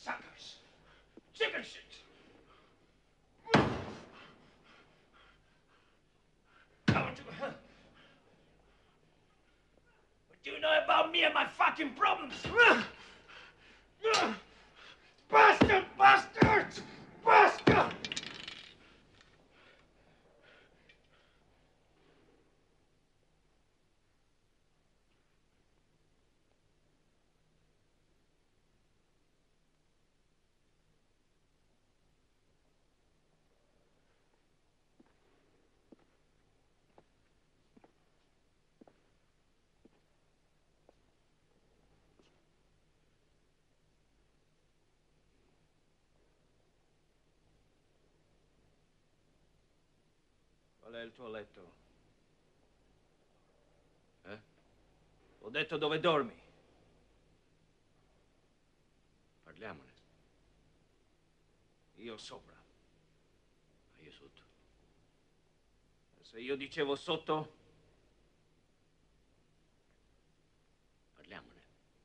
Suckers. Chicken shit. Going to hell. What do you know about me and my fucking problems? Bastard! Bastard! Bastard! Qual è il tuo letto? Ho detto dove dormi. Parliamone. Io sopra. Io sotto. Se io dicevo sotto? Parliamone.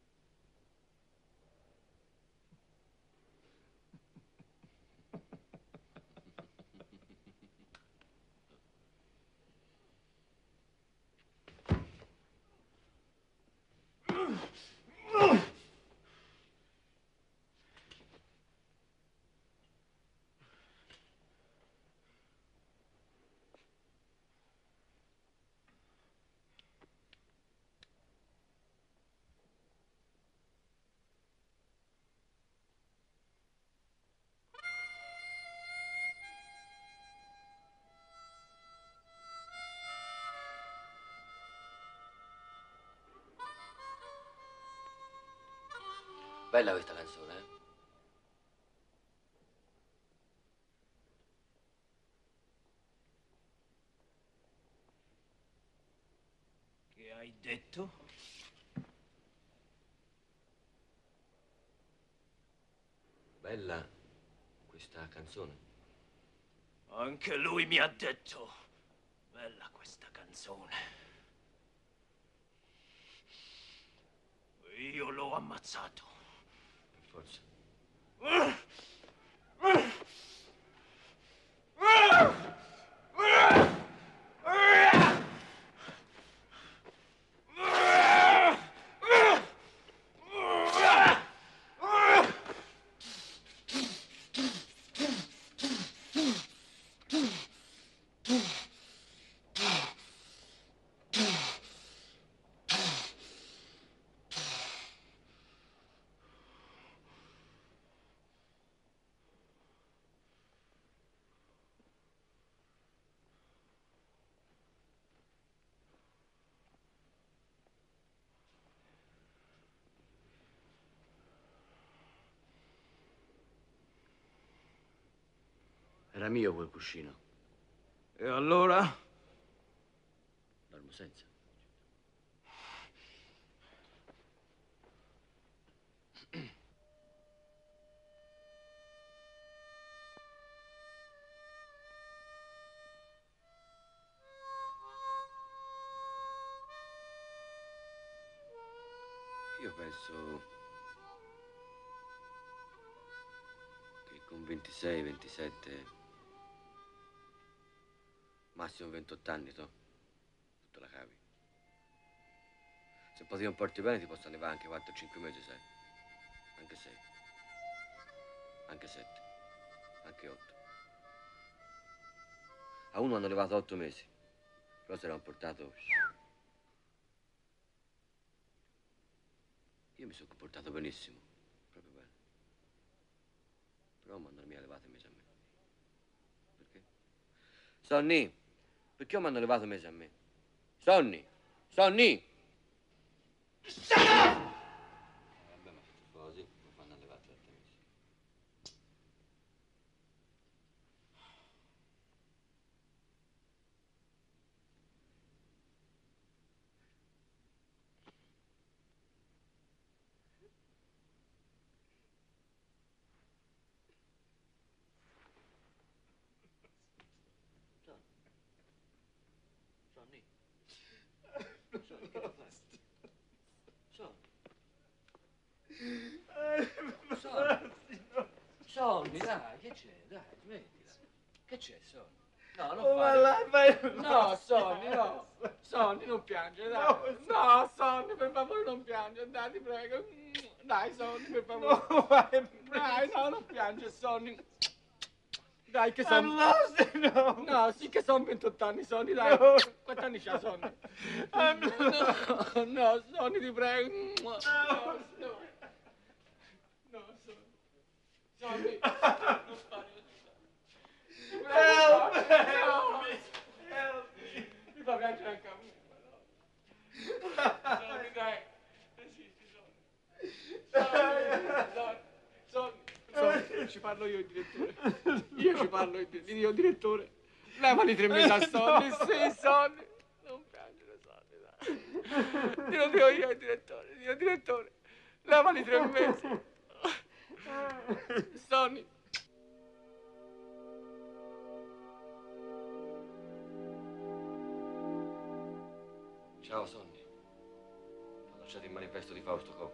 Bella questa canzone, eh? Che hai detto? Bella questa canzone. Anche lui mi ha detto. Bella questa canzone. Io l'ho ammazzato. Per forza. Era mio quel cuscino. E allora? Dormo senza. Io penso che con 26, 27, massimo 28 anni, tu te la cavi. Se poi ti comporti bene ti possono arrivare anche 4-5 mesi, sai? Anche 6, anche 7, anche 8. A uno hanno arrivato 8 mesi, però si era comportato. Io mi sono comportato benissimo, proprio bene. Però mi hanno levato i mesi a me. Perché? Sonny, perché mi hanno levato i mesi a me? Sonny! Sonny! Vabbè, ma così mi fanno levare 7 mesi. Sonny. Sonny, che ti fai? Sonny. Sonny. Sonny, dai, che c'è? Dai, smettila. Che c'è, Sonny? No, non Oh, fare... vai. No, Sonny, no. Sonny, non piangere, dai. No, Sonny, per favore non piangere, dai, ti prego. Dai, Sonny, per favore. No, vai. Dai, no, non piangere, Sonny. Dai, che I'm sono... lost, no. No, sì che sono 28 anni, Sonny, dai. No. Quanti anni c'ha, Sonny? I'm lost. No, Sonny, ti prego. No, No. no, Sonny. Sonny, non fare così. Help, No. help me. Help me. Mi fa piangere anche a me. Sonny, dai. Resisti, Sonny, ci parlo io, il direttore. Io ci parlo, io, direttore. Levali 3 mesi a Sonny, sì, Sonny. Non piangere, Sonny, dai. Glielo dico io, il direttore. Dio, direttore. Levali 3 mesi. Sonny. Ciao, Sonny. Ho lasciato il manifesto di Fausto Coppi.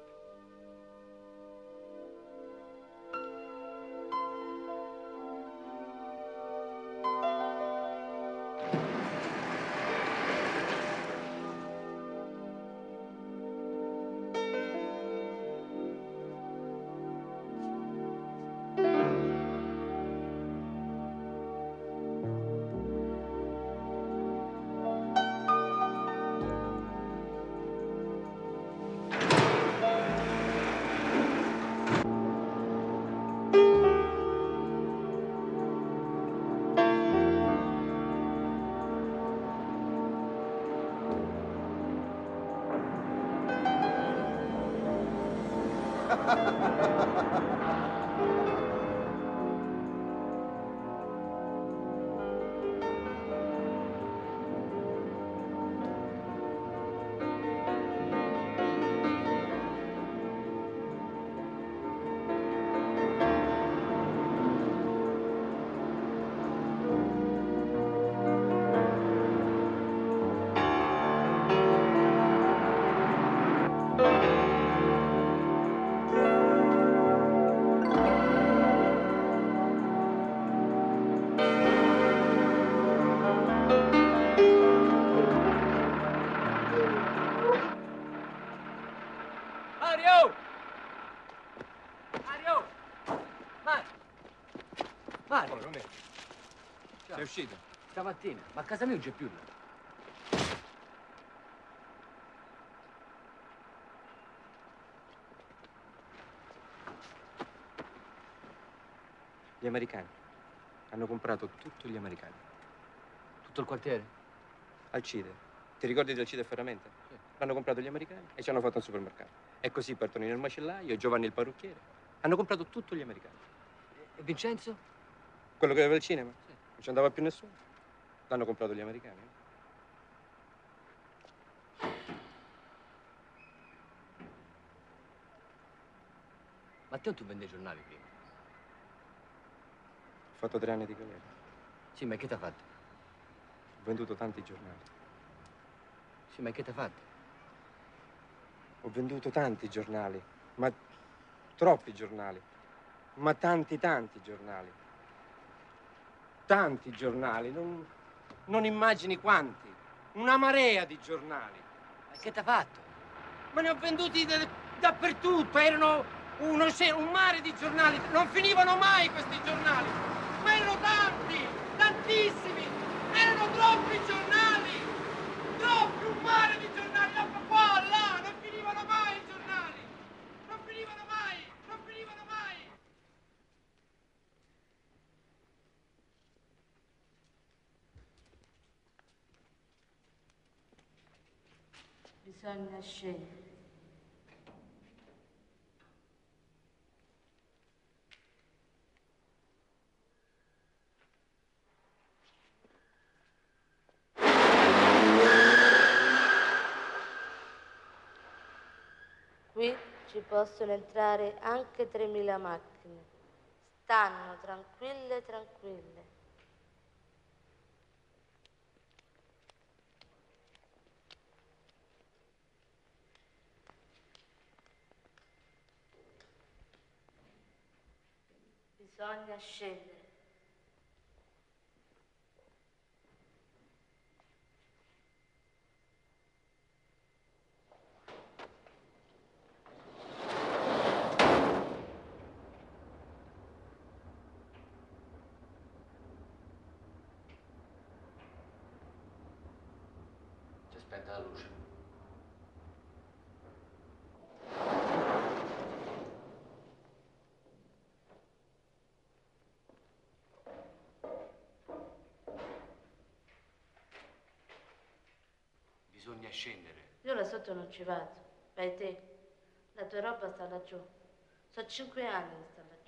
Mario! Mario! Mario! Come? Ciao. Sei uscito? Stamattina, ma a casa mia non c'è più lui. Gli americani. Hanno comprato tutto gli americani. Tutto il quartiere? Alcide. Ti ricordi del Alcide Ferramenta? Sì. L'hanno comprato gli americani e ci hanno fatto un supermercato. E così Bertonino il macellaio e Giovanni il parrucchiere. Hanno comprato tutto gli americani. E Vincenzo? Quello che aveva il cinema? Sì. Non ci andava più nessuno. L'hanno comprato gli americani. Ma te non tu vendi i giornali prima? Ho fatto 3 anni di galera. Sì, ma che t'ha fatto? Ho venduto tanti giornali. Sì, ma che t'ha fatto? Ho venduto tanti giornali. Ma troppi giornali. Ma tanti giornali. Tanti giornali. Non immagini quanti. Una marea di giornali. Ma che t'ha fatto? Ma ne ho venduti dappertutto, erano un mare di giornali, non finivano mai questi giornali, ma erano tanti, tantissimi, erano troppi giornali, troppi, un mare di giornali, da qua, là, non finivano mai i giornali, non finivano mai, non finivano mai. Bisogna scegliere. Qui ci possono entrare anche 3.000 macchine. Stanno tranquille, tranquille. Bisogna scendere. Si è spenta la luce. Bisogna scendere. Io là sotto non ci vado. Vai te. La tua roba sta laggiù. Sono 5 anni che sta laggiù.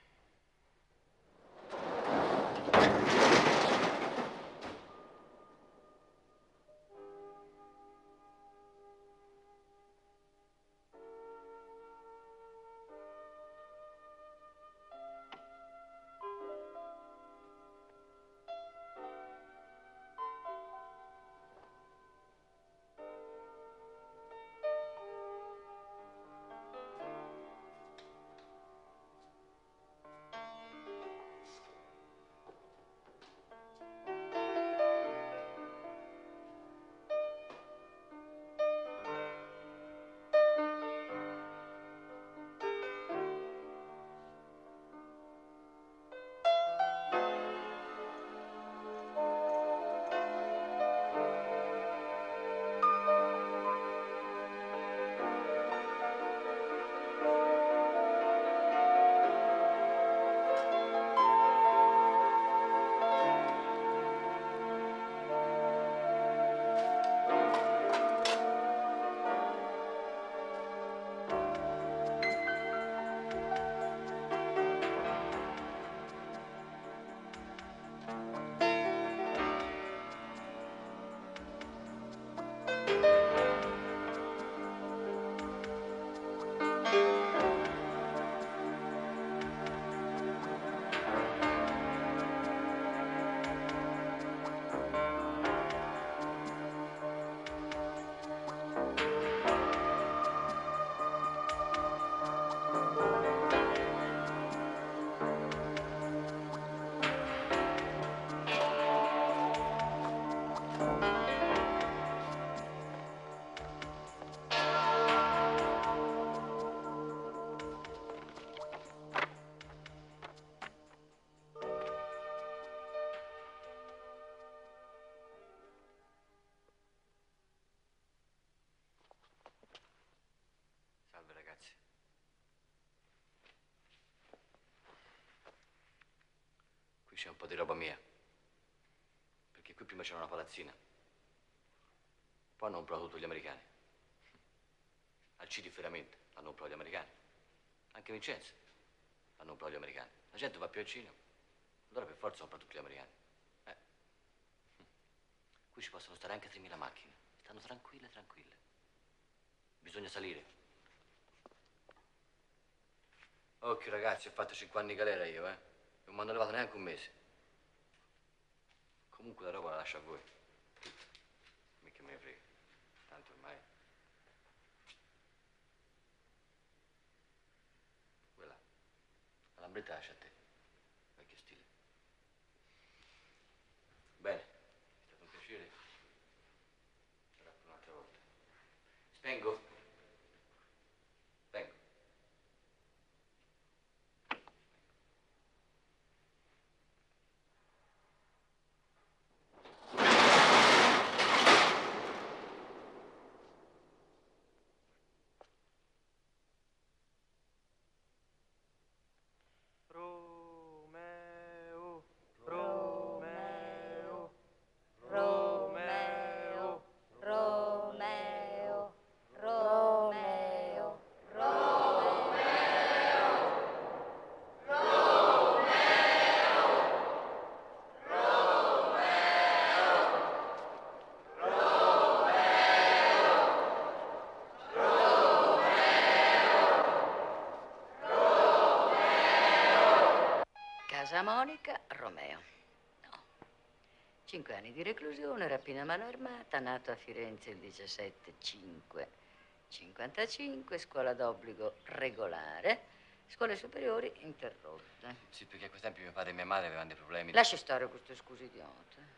Salve ragazzi. Qui c'è un po' di roba mia. Perché qui prima c'era una palazzina. Poi hanno comprato tutto gli americani. Al CD Ferramenta hanno comprato gli americani. Anche Vincenzo hanno comprato gli americani. La gente va più al cinema. Allora per forza compra tutti gli americani. Qui ci possono stare anche 3.000 macchine. Stanno tranquille, tranquille. Bisogna salire. Occhio ragazzi, ho fatto 5 anni di galera io, Non mi hanno levato neanche un mese. Comunque la roba la lascio a voi. Mica me ne frega. Tanto ormai. Quella. La lambretta lascia a te. Vecchio stile. Bene. È stato un piacere. Sarà per un'altra volta. Spengo? Vengo. Casa Monica, Romeo. No. 5 anni di reclusione, rapina a mano armata, nato a Firenze il 17/5/55, scuola d'obbligo regolare, Scuole superiori interrotte. Sì, perché a quei tempi mio padre e mia madre avevano dei problemi. Lasci stare queste scuse idiote.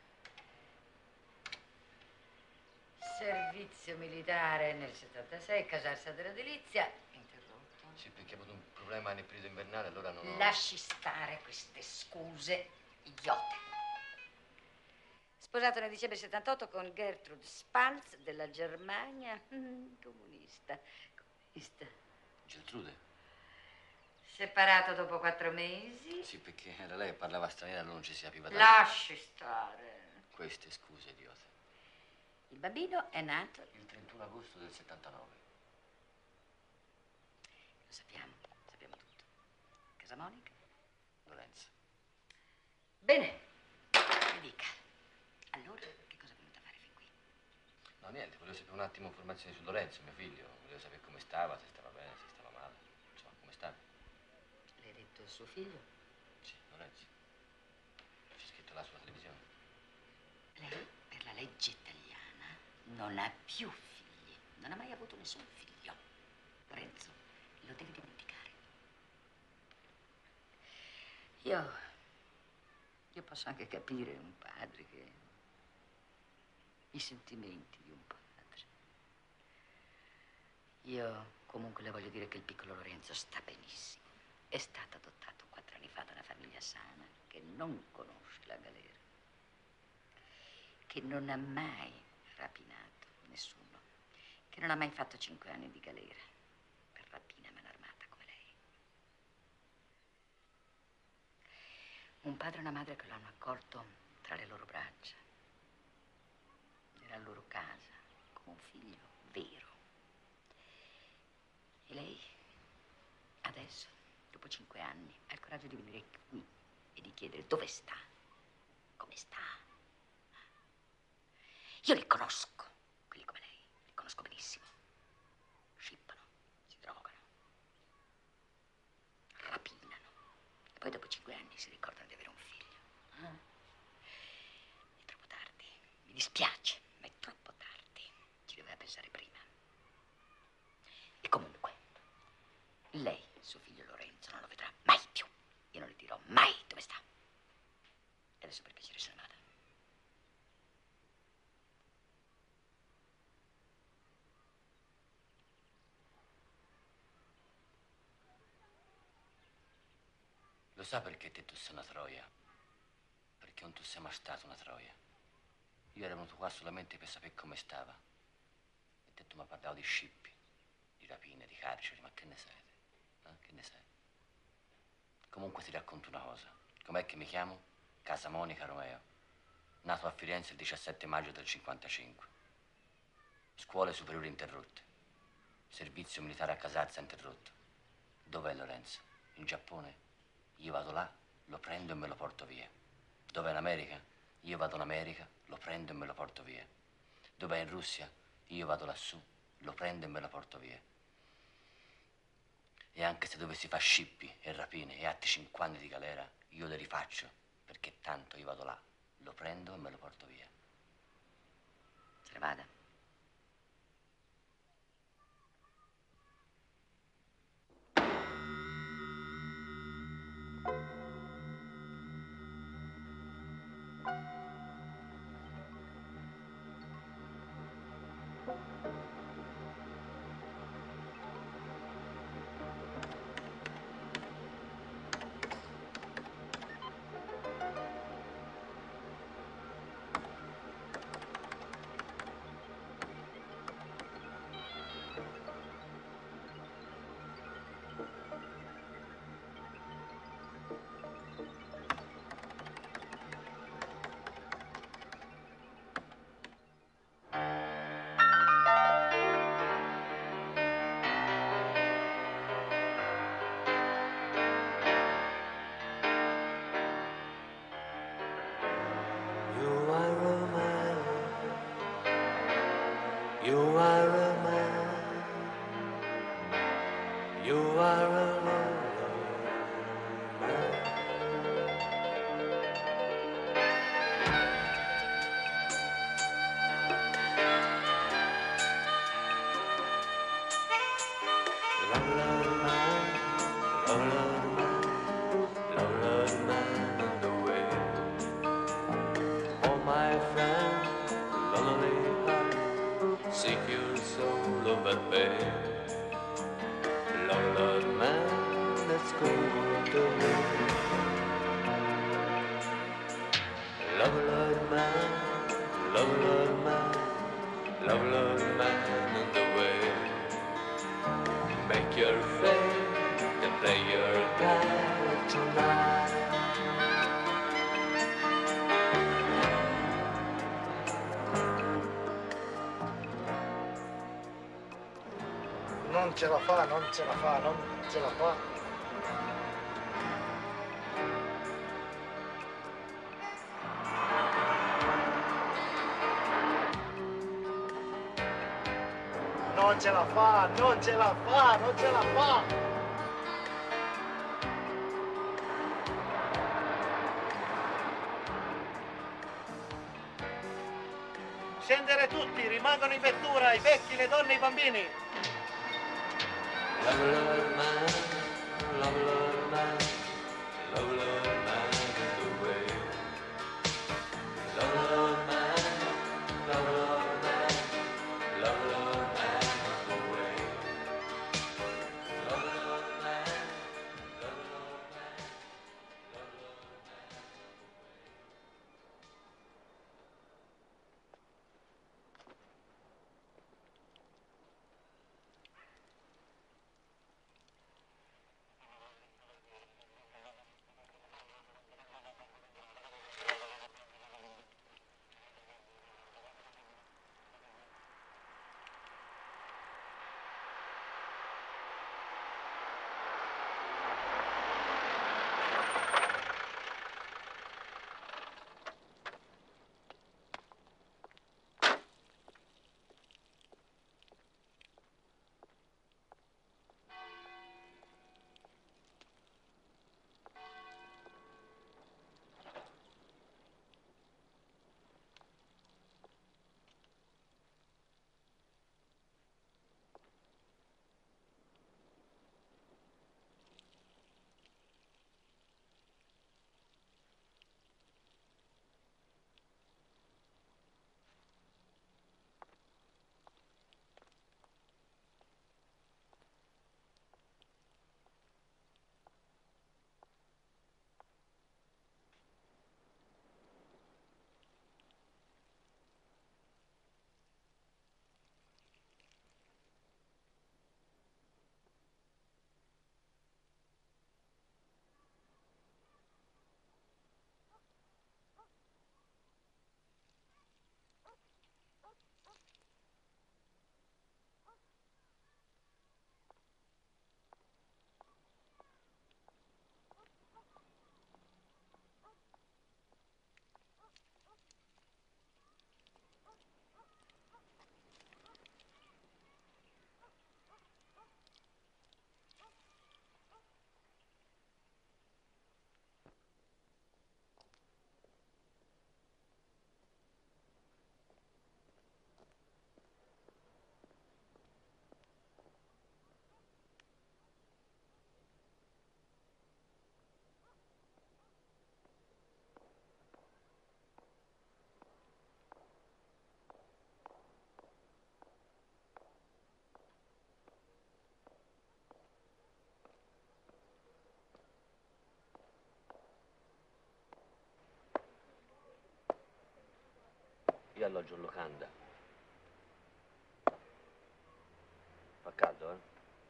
Servizio militare nel 76, casarsi della delizia, interrotto. Sì, perché ho avuto un problema nel periodo invernale, allora non ho... Lasci stare queste scuse idiote. Sposato nel dicembre 78 con Gertrude Spalz della Germania, comunista. Gertrude? Separato dopo 4 mesi. Sì, perché era lei che parlava straniera, allora non ci si capiva tanto. Lasci stare. Queste scuse idiote. Il bambino è nato Il 31 agosto del 79. Lo sappiamo tutto. Casa Monica? Lorenzo. Bene, mi dica. Allora, che cosa è venuta a fare fin qui? No, niente, volevo sapere un attimo informazioni su Lorenzo, mio figlio. Volevo sapere come stava, se stava bene, se stava male. Insomma, come sta? Le ha detto il suo figlio? Sì, Lorenzo. C'è scritto là sulla televisione. Lei, per la legge italiana, non ha più figli. Non ha mai avuto nessun figlio. Lorenzo, lo devi dimenticare. Io posso anche capire un padre che... i sentimenti di un padre. Io comunque le voglio dire che il piccolo Lorenzo sta benissimo. È stato adottato 4 anni fa da una famiglia sana che non conosce la galera, che non ha mai rapinato nessuno, che non ha mai fatto 5 anni di galera per rapina a mano armata come lei. Un padre e una madre che lo hanno accolto tra le loro braccia, nella loro casa, come un figlio vero. E lei, adesso, dopo 5 anni, ha il coraggio di venire qui e di chiedere dove sta, come sta. Io li conosco, quelli come lei, li conosco benissimo. Scippano, si drogano, rapinano. E poi dopo 5 anni si ricordano di avere un figlio. È troppo tardi, mi dispiace, ma è troppo tardi. Ci doveva pensare prima. E comunque, lei, suo figlio Lorenzo, non lo vedrà mai più. Io non le dirò mai dove sta. E adesso per piacere se ne vada. Lo sa perché te tu sei una troia? Perché non tu sei mai stato una troia. Io ero venuto qua solamente per sapere come stava. E te tu mi parlavo di scippi, di rapine, di carceri, ma che ne sai te? Che ne sai? Comunque ti racconto una cosa. Com'è che mi chiamo? Casa Monica Romeo. Nato a Firenze il 17 maggio del 55. Scuole superiori interrotte. Servizio militare a Casazza interrotto. Dov'è Lorenzo? In Giappone? Io vado là, lo prendo e me lo porto via. Dov'è in America? Io vado in America, lo prendo e me lo porto via. Dov'è in Russia? Io vado lassù, lo prendo e me lo porto via. E anche se dovessi fare scippi e rapine e atti 5 anni di galera, io le rifaccio, perché tanto io vado là, lo prendo e me lo porto via. Se ne vada. Lord man on the way. Oh my friend, lonely heart, seek your soul over bay. Lord man, let's go the way. Lord man, Lord man, Lord man on the way. Make your faith and play your guide tonight. Non ce la fa, non ce la fa, non ce la fa. Non ce la fa, non ce la fa, non ce la fa. Scendere tutti, rimangono in vettura, i vecchi, le donne e i bambini. Lord man, Lord man, Lord man on the way. Lord man, Lord man, Lord man on the way. Lord man, Lord man, Lord man. Io alloggio in locanda. Fa caldo, eh?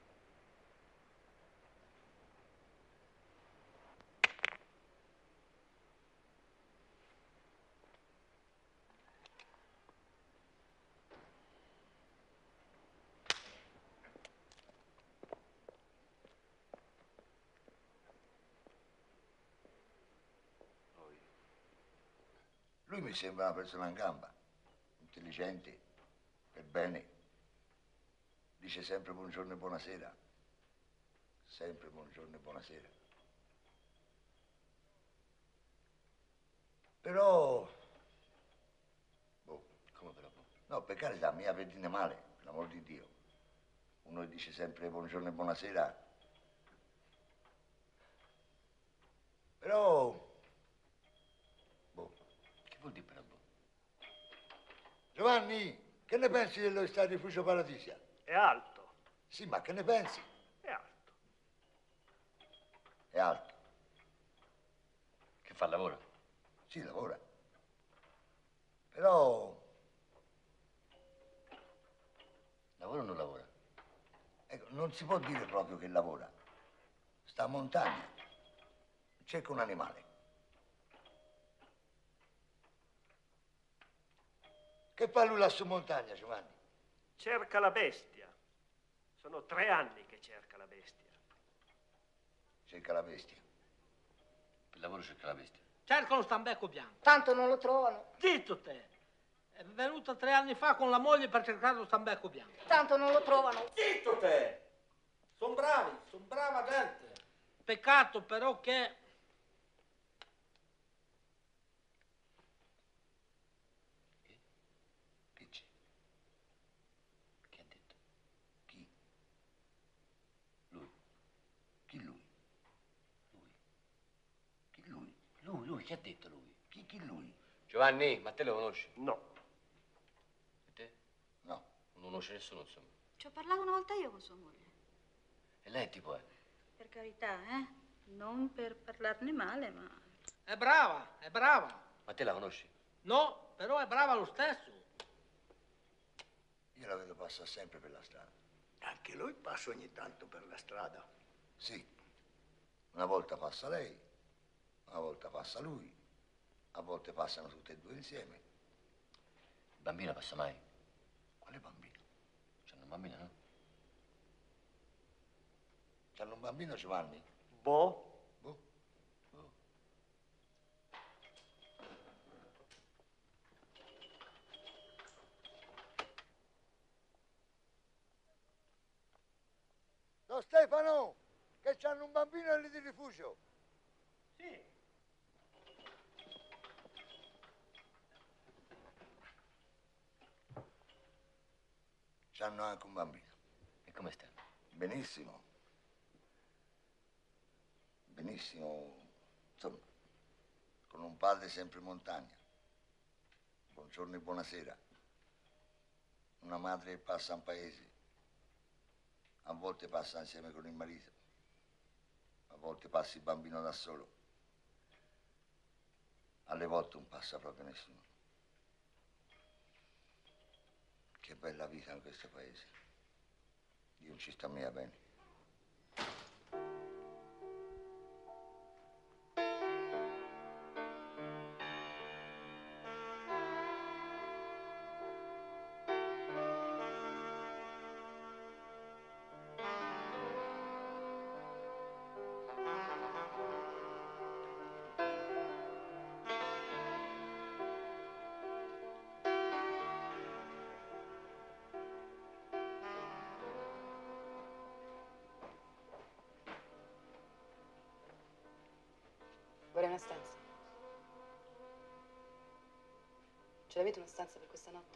Lui mi sembra una persona in gamba, intelligente, per bene. Dice sempre buongiorno e buonasera. Sempre buongiorno e buonasera. Però... boh, Come però? no, per carità, mica per dire male, per l'amor di Dio. Uno dice sempre buongiorno e buonasera, Giovanni, che ne pensi dello stadio Rifugio Paradisia? È alto. Sì, ma che ne pensi? È alto. È alto. Che fa, lavora? Sì, lavora. Però, Lavora o non lavora? ecco, non si può dire proprio che lavora. Sta a montagna. Cerca un animale. Che fa lui là su montagna, Giovanni? Cerca la bestia. Sono 3 anni che cerca la bestia. Cerca la bestia. Per lavoro cerca la bestia. Cerca lo stambecco bianco. Tanto non lo trovano. Zitto te! È venuto 3 anni fa con la moglie per cercare lo stambecco bianco. Tanto non lo trovano. Zitto te! Sono bravi, sono brava gente. Peccato però che... Che c'è? Che ha detto? Chi? Lui. Chi lui? Lui. Chi lui? Lui, che ha detto lui? Chi lui? Giovanni, ma te lo conosci? No. E te? No. Non conosce nessuno, insomma. Ci ho parlato una volta io con sua moglie. E lei tipo è? Per carità, eh? Non per parlarne male, ma... È brava, è brava. Ma te la conosci? No, però è brava lo stesso. Io la vedo passare sempre per la strada. Anche lui passa ogni tanto per la strada. Sì. Una volta passa lei, una volta passa lui, a volte passano tutte e due insieme. Il bambino passa mai? Quale bambino? C'hanno un bambino, no? C'hanno un bambino, Giovanni? Boh. Boh. Boh. Don Stefano, che c'hanno un bambino lì di rifugio. Sì. C'hanno anche un bambino. E come sta? Benissimo. Benissimo. Insomma, con un padre sempre in montagna. Buongiorno e buonasera. Una madre che passa in paese. A volte passa insieme con il marito. A volte passa il bambino da solo. Alle volte non passa proprio nessuno. Che bella vita in questo paese. Dio non ci sta mica bene. Vorrei una stanza. Ce l'avete una stanza per questa notte?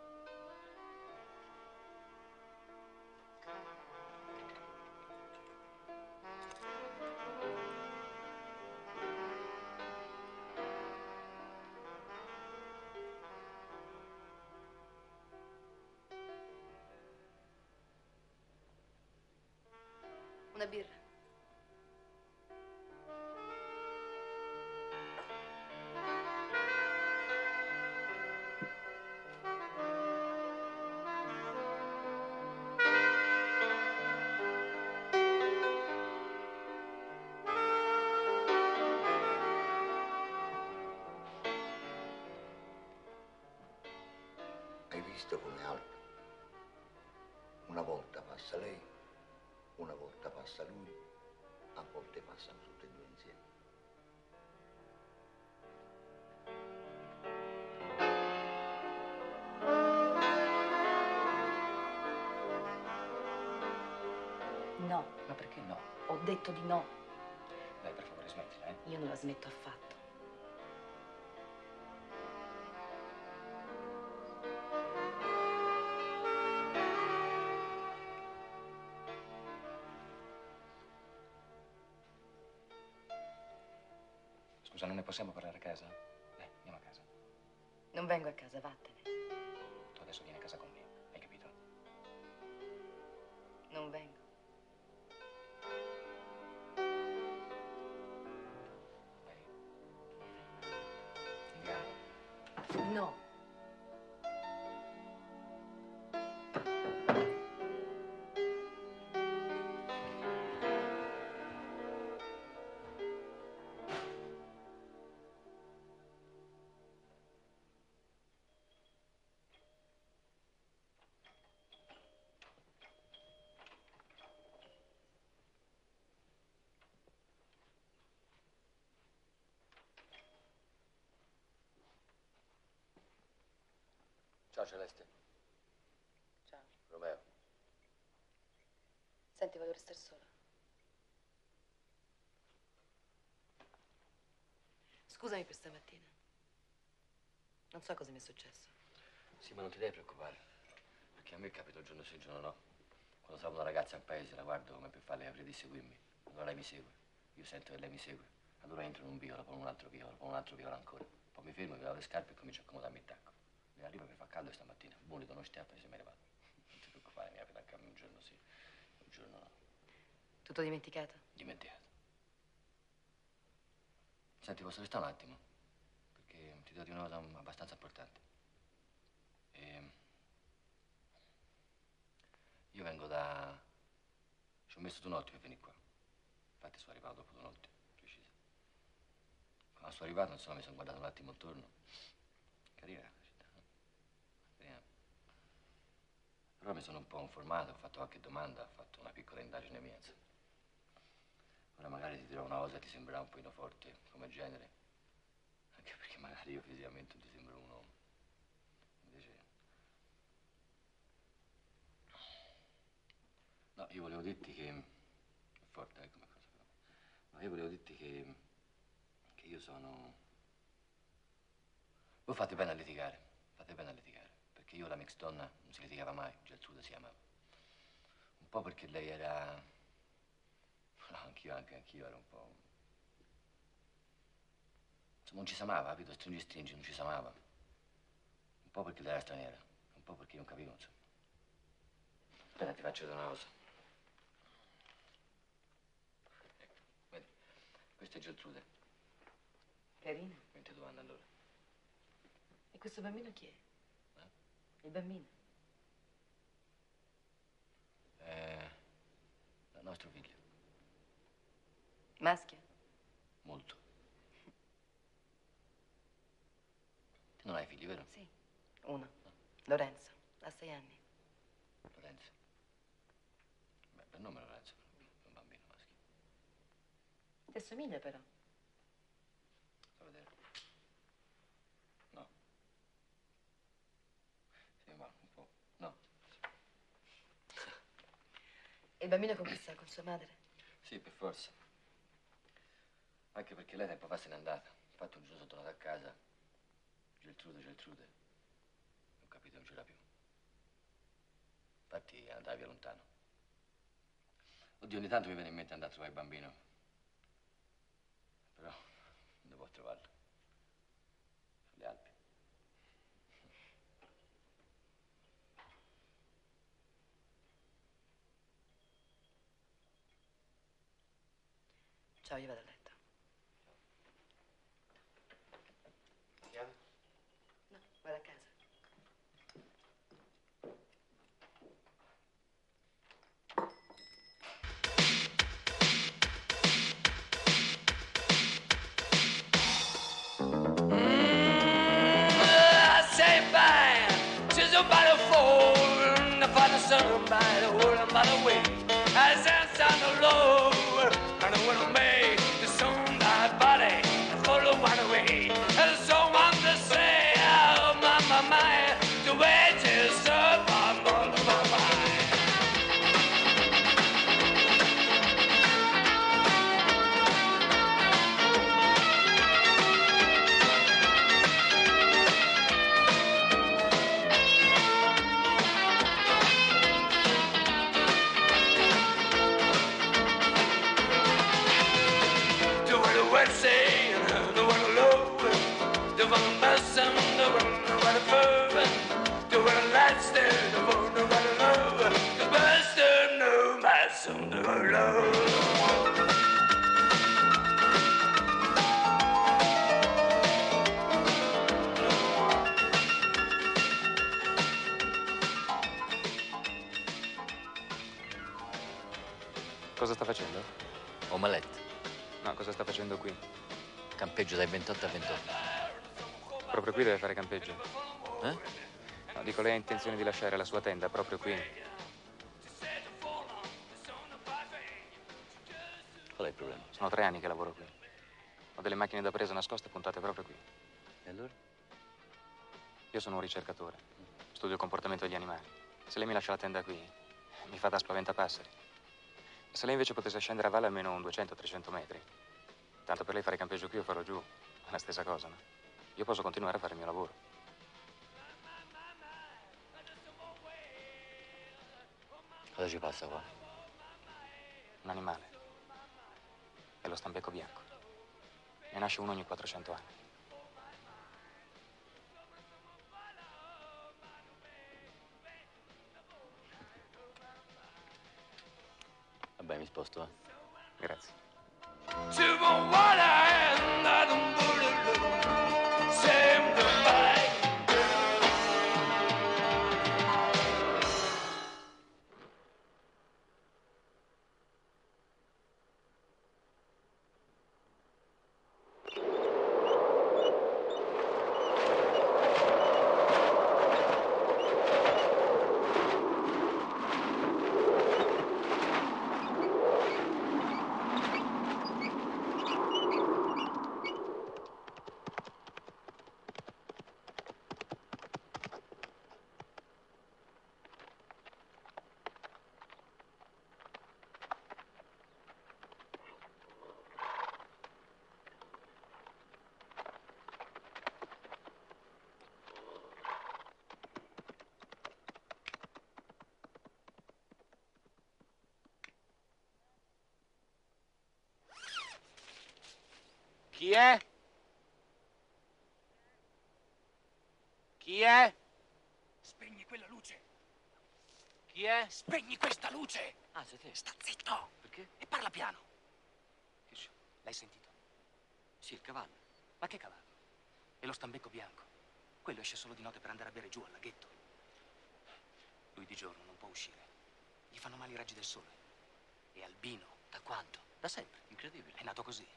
Una birra. Hai visto com'è alto? Una volta passa lei, una volta passa lui, a volte passano tutte e due insieme. No, Ma perché no? ho detto di no. Dai, per favore, smettila, eh? Io non la smetto affatto. Scusa, non ne possiamo parlare a casa? Dai, andiamo a casa. Non vengo a casa, vattene. adesso vieni a casa con me, hai capito? Non vengo. Andiamo. No. Ciao Celeste. Ciao. Romeo. Senti, voglio restare sola. Scusami per stamattina. Non so cosa mi è successo. Sì, ma non ti devi preoccupare. Perché a me capita il giorno sì, il giorno no. Quando trovo una ragazza in paese, la guardo come per farle capire di seguirmi. Allora lei mi segue. Io sento che lei mi segue. Allora entro in un vicolo, poi in un altro vicolo, poi in un altro vicolo ancora. Poi mi fermo, mi lavo le scarpe e comincio a accomodarmi il tacco. Mi arriva che fa caldo stamattina. Vomito uno stiappo e se me ne vado. Non ti preoccupare, mi capita anche a me un giorno sì, un giorno no. Tutto dimenticato? Dimenticato. Senti, posso restare un attimo? Perché ti devo dire una cosa abbastanza importante. Io vengo da... Ci ho messo 2 notti per venire qua. Infatti sono arrivato dopo 2 notti, precise. Quando sono arrivato, insomma, mi sono guardato un attimo intorno. Carina la città, no? Carina. Però mi sono un po' informato, ho fatto qualche domanda, ho fatto una piccola indagine mia, insomma. Ora magari ti dirò una cosa che ti sembrerà un pochino forte come genere. Anche perché magari io fisicamente non ti sembro un uomo. Invece... No, io volevo dirti che... È forte, come cosa però. Ma io volevo dirti che io sono... Voi fate bene a litigare, perché io e la mia ex donna non si litigava mai, Geltrude si amava. Un po' perché lei era... No, anch'io ero un po'... Insomma, non ci si amava, capito? Stringi, non ci si amava. Un po' perché lei era straniera, un po' perché io non capivo, insomma. Aspetta, ti faccio vedere una cosa. Ecco, vedi, questa è Geltrude. Carina. 22 anni allora. E questo bambino chi è? Il bambino? Il nostro figlio. Maschio? Molto. Tu non hai figli, vero? Sì. Uno. Lorenzo. Ha 6 anni. Lorenzo. Beh, per nome Lorenzo, è un bambino maschio. Ti assomiglia però. Fa vedere. No. Sì, ma un po'. No. E il bambino con chi sta? Con sua madre? Sì, per forza. Anche perché lei tempo fa se n'è andata. Infatti un giorno sono tornato a casa. Geltrude. Ho capito, non c'era più. Infatti è andata via lontano. Oddio, ogni tanto mi viene in mente andare a trovare il bambino. Però non devo trovarlo. Sulle Alpi. Ciao, io vado a letto. No, vado a casa. I say bye to somebody phone. I find somebody holding by the way. I send down the low. I don't want to make the song that body follow by the way. And so I'm to say, oh my, the way to serve my mother, my. The one facendo qui? Campeggio dai 28 a 28. Proprio qui deve fare campeggio? Eh? No, dico, lei ha intenzione di lasciare la sua tenda proprio qui? Qual è il problema? Sono 3 anni che lavoro qui. Ho delle macchine da presa nascoste puntate proprio qui. E allora? Io sono un ricercatore. Studio il comportamento degli animali. Se lei mi lascia la tenda qui, mi fa da spaventapasseri. Se lei invece potesse scendere a valle almeno un 200-300 metri, tanto per lei fare campeggio qui o farlo giù, è la stessa cosa, no? Io posso continuare a fare il mio lavoro. Cosa ci passa qua? Un animale. È lo stambecco bianco. Ne nasce uno ogni 400 anni. Vabbè, mi sposto, eh. Grazie. Chi è? Chi è? Spegni quella luce. Chi è? Spegni questa luce. Ah, sei te? Sta zitto. Perché? E parla piano. Che c'è? L'hai sentito? Sì, il cavallo. Ma che cavallo? È lo stambecco bianco. Quello esce solo di notte per andare a bere giù al laghetto. Lui di giorno non può uscire. Gli fanno male i raggi del sole. È albino. Da quanto? Da sempre. Incredibile. È nato così.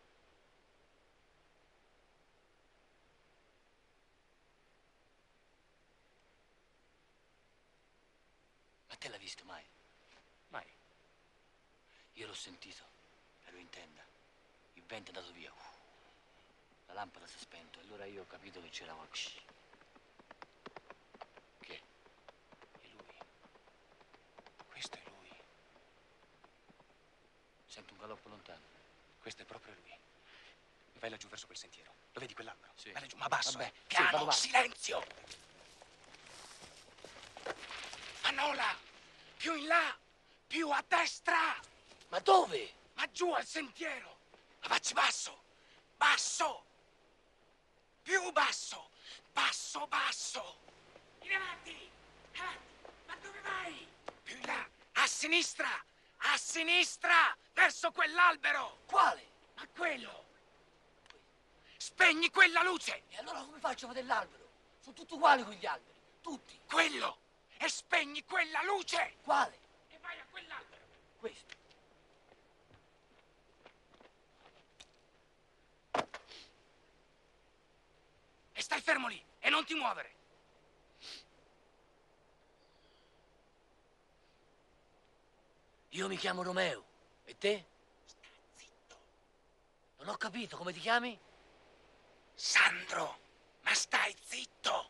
Ma te l'hai visto mai? Mai. Io l'ho sentito. Ero in tenda. Il vento è andato via. La lampada si è spenta. Allora io ho capito che c'era qualcosa. Che? È lui. Questo è lui. Sento un galoppo lontano. Questo è proprio lui. Vai laggiù verso quel sentiero. Lo vedi quell'albero? Sì. Vai laggiù, ma basso. Vabbè, sì, Piano, vado, vado. silenzio. Manola, più in là, più a destra. Ma dove? Ma giù al sentiero. Ma facci basso. Basso. Più basso. Basso, basso. In avanti. Avanti. Ma dove vai? Più in là. A sinistra. A sinistra. Verso quell'albero. Quale? Ma quello. Spegni quella luce. E allora come faccio a vedere l'albero? Sono tutti uguali quegli alberi. Tutti. Quello. E spegni quella luce. Quale? E vai a quell'albero. Questo. E stai fermo lì. E non ti muovere. Io mi chiamo Romeo. E te? Sta zitto. Non ho capito, come ti chiami? Sandro. Ma stai zitto.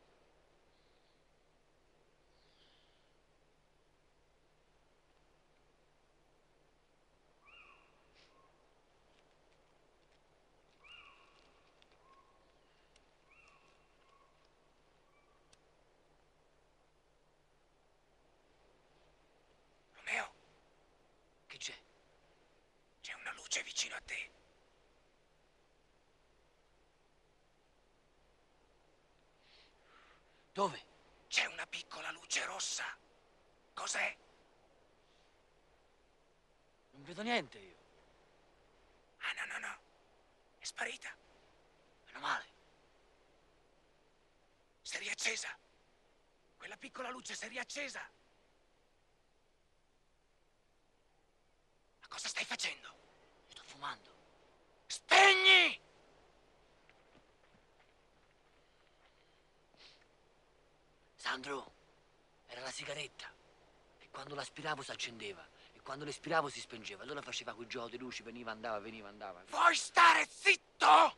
Romeo, Che c'è? c'è una luce vicino a te. Dove? C'è una piccola luce rossa. Cos'è? Non vedo niente io. Ah, no, no, no. È sparita. Meno male. Si è riaccesa. Quella piccola luce si è riaccesa. Ma cosa stai facendo? Io sto fumando. Sandro, era la sigaretta. E quando l'aspiravo si accendeva. E quando l'espiravo si spengeva. Allora faceva quel gioco di luci, veniva, andava, veniva, andava. Vuoi stare zitto?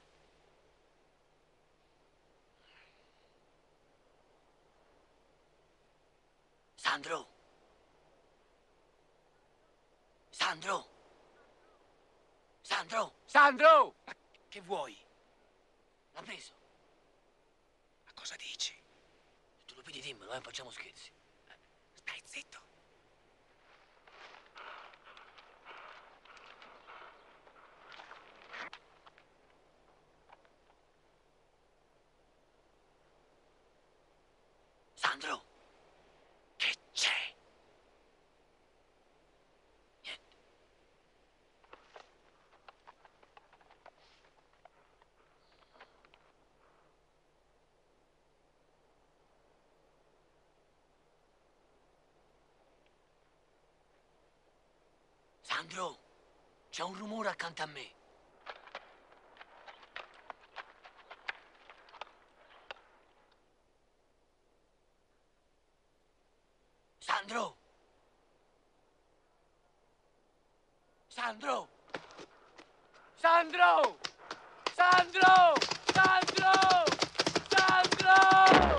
Sandro? Sandro? Sandro? Sandro! Ma che vuoi? L'ha preso? Ma cosa dici? Se tu lo vedi dimmelo, non facciamo scherzi. Stai zitto. Sandro? Che c'è? Niente. Sandro, c'è un rumore accanto a me. Sandro! Sandro! Sandro! Sandro! Sandro! Sandro!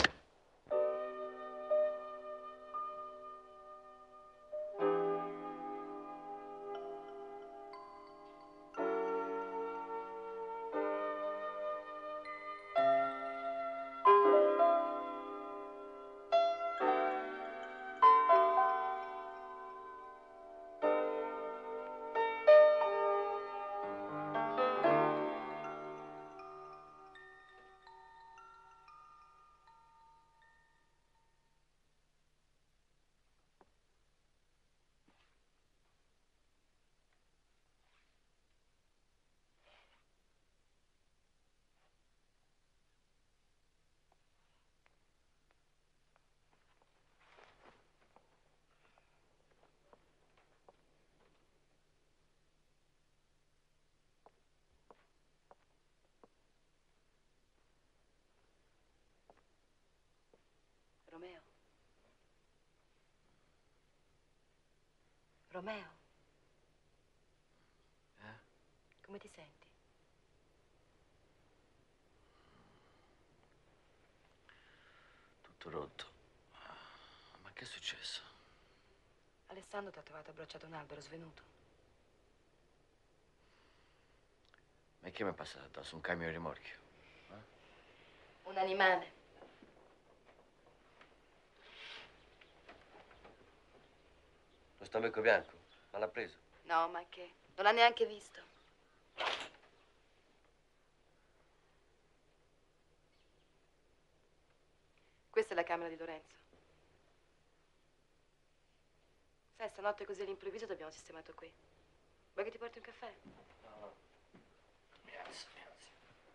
Romeo? Romeo? Come ti senti? Tutto rotto. Ma che è successo? Alessandro ti ha trovato abbracciato a un albero svenuto. Ma che mi è passato addosso? Un camion rimorchio? Un animale. Lo stomacco bianco? Ma l'ha preso? No, ma che? Non l'ha neanche visto. Questa è la camera di Lorenzo. Sai, stanotte così all'improvviso ti abbiamo sistemato qui. Vuoi che ti porti un caffè? No. Mi alzo, mi alzo.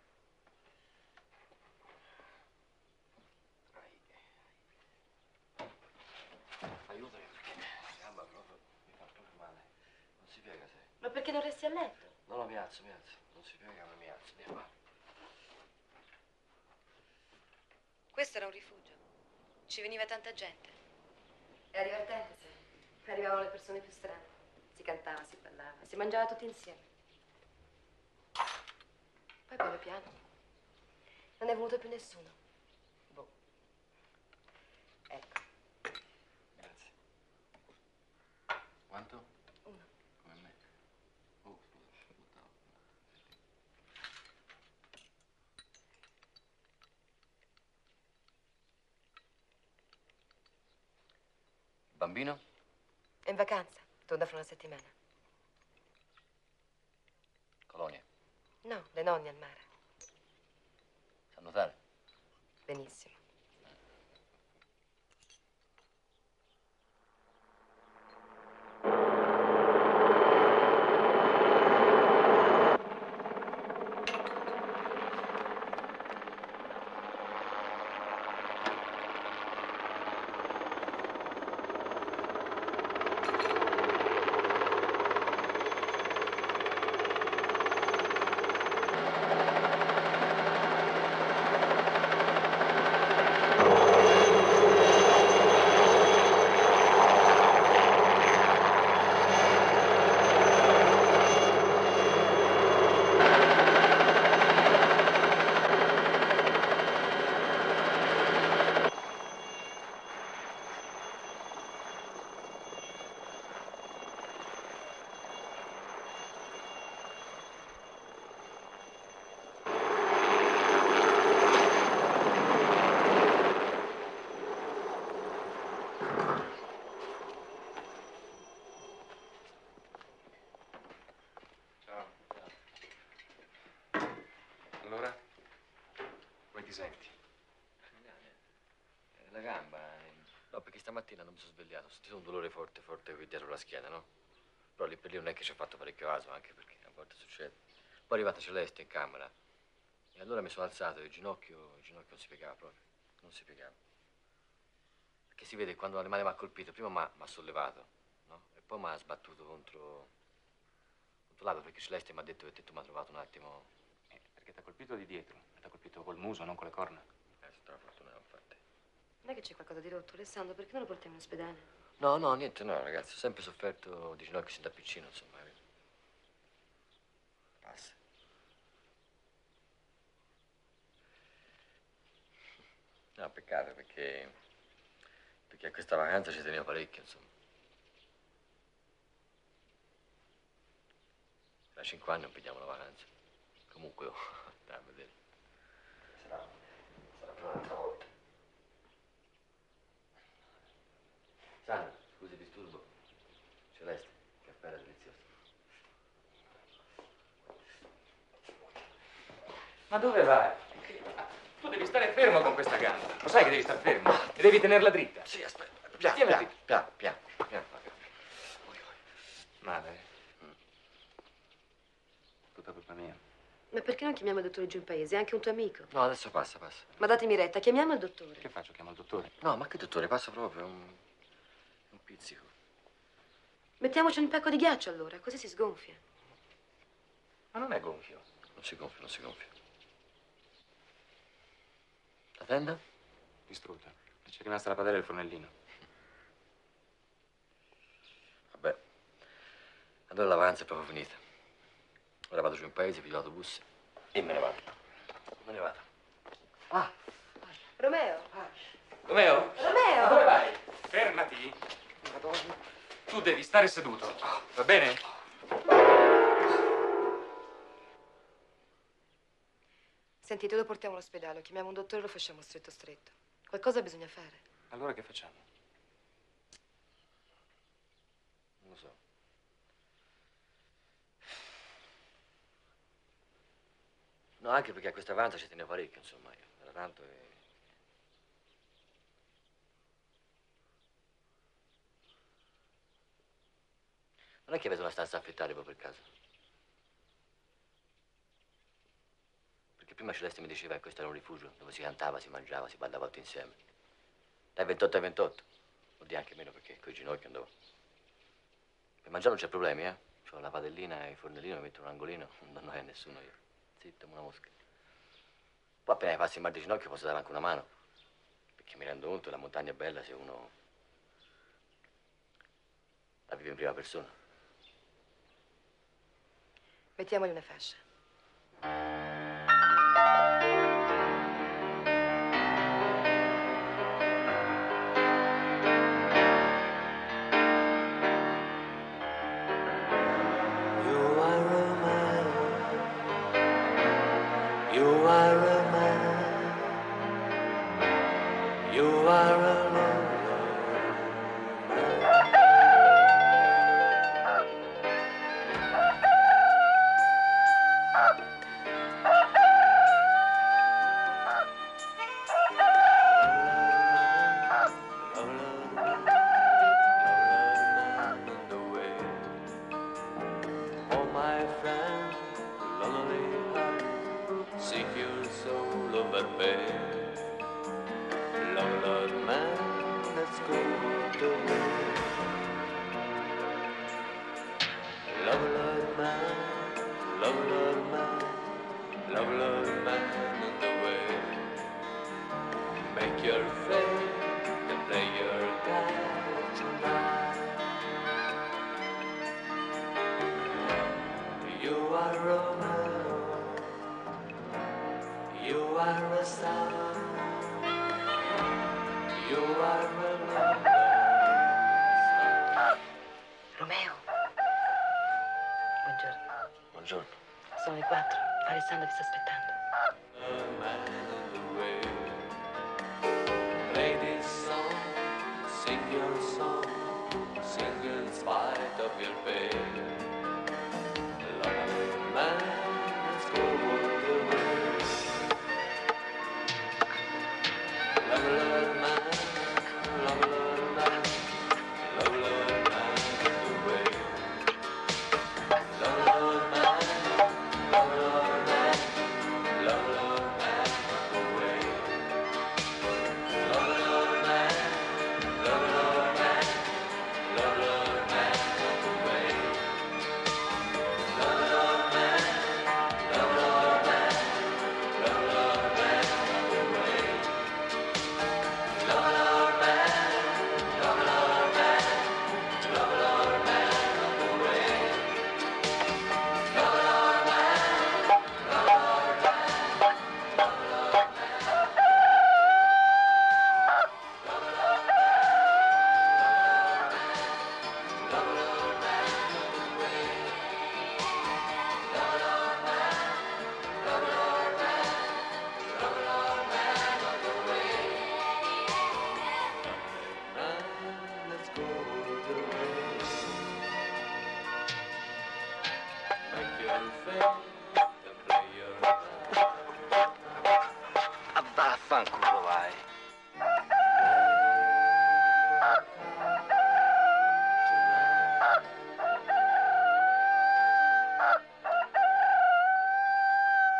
Aiutami perché la gamba proprio mi fa proprio male. Non si piega, sai. Ma perché non resti a letto? No, mi alzo, mi alzo. Non si piega, ma mi alzo. Vieni qua. Questo era un rifugio. Ci veniva tanta gente. Era divertente, sai. Arrivavano le persone più strane. Si cantava, si ballava, si mangiava tutti insieme. Poi piano piano non è venuto più nessuno. Boh. Ecco. Grazie. Quanto? Uno. Come me. Oh, scusa, buttavo. Il bambino? È in vacanza. Torna fra una settimana. Colonia. No, le nonne al mare. Sa nuotare? Benissimo. ti senti? La gamba. No, perché stamattina non mi sono svegliato. Ho sentito un dolore forte, forte qui dietro la schiena, no? Però lì per lì non è che ci ha fatto parecchio caso, anche perché a volte succede. Poi è arrivata Celeste in camera. E allora mi sono alzato e il ginocchio non si piegava proprio. Non si piegava. Perché si vede quando l'animale mi ha colpito, prima mi ha sollevato, no? E poi mi ha sbattuto contro l'albero, perché Celeste mi ha detto che tu mi ha trovato un attimo. Perché ti ha colpito di dietro, ti ha colpito col muso, non con le corna. Stava fortunato, infatti. Non è che c'è qualcosa di rotto, Alessandro, perché non lo portiamo in ospedale? No, niente, no, ragazzi. Ho sempre sofferto di ginocchio sin da piccino, insomma. Passa. No, peccato, perché a questa vacanza ci tenevo parecchio, insomma. Da 5 anni non pigliamo la vacanza. Comunque, dai a vedere. Sarà per un'altra volta. Sandra, scusi, disturbo. Celeste, caffè delizioso. Ma dove vai? Tu devi stare fermo con questa gamba. Lo sai che devi stare fermo? E devi tenerla dritta. Sì, aspetta. Piano. Madre. Tutta colpa mia. Ma perché non chiamiamo il dottore giù in paese? È anche un tuo amico. No, adesso passa. Ma datemi retta, chiamiamo il dottore. Che faccio? Chiamo il dottore? No, ma che dottore? Passa proprio un pizzico. Mettiamoci un pacco di ghiaccio allora, così si sgonfia. Ma non è gonfio. Non si gonfia. La tenda? Distrutta. E c'è rimasta la padella del fornellino. Vabbè. Allora la vacanza è proprio finita. Ora vado giù in paese, piglio l'autobus e me ne vado. Ah! Romeo! Romeo? Romeo! Dove vai? Fermati. Tu devi stare seduto, va bene? Sentite, lo portiamo all'ospedale, chiamiamo un dottore e lo facciamo stretto. Qualcosa bisogna fare. Allora che facciamo? Non lo so. No, anche perché a questa vacanza ci tenevo parecchio, insomma. Era tanto e... Non è che avete una stanza affittata proprio per caso? Perché prima Celeste mi diceva che questo era un rifugio dove si cantava, si mangiava, si ballava tutti insieme. Dai 28 ai 28. Oddio, anche meno perché coi ginocchi andavo. Per mangiare non c'è problemi, eh? C'ho la padellina e il fornellino, mi metto in un angolino, non annoia nessuno io. Zitto, come una mosca. Poi appena passi il mal di ginocchio posso dare anche una mano. Perché mi rendo conto che la montagna è bella se uno la vive in prima persona. Mettiamogli una fascia. Romeo. Buongiorno. Buongiorno. Sono le 4. Alessandro vi sta aspettando. Play this song, sing your song, sing in spite of your pain. Love man, let's go the way.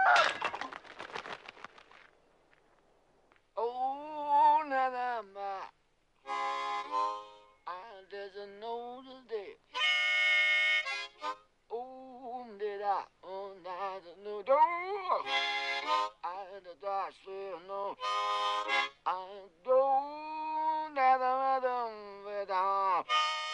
Oh, Nanama, I doesn't know the day. Oh, did I? Oh, I don't know. I don't know. I don't know.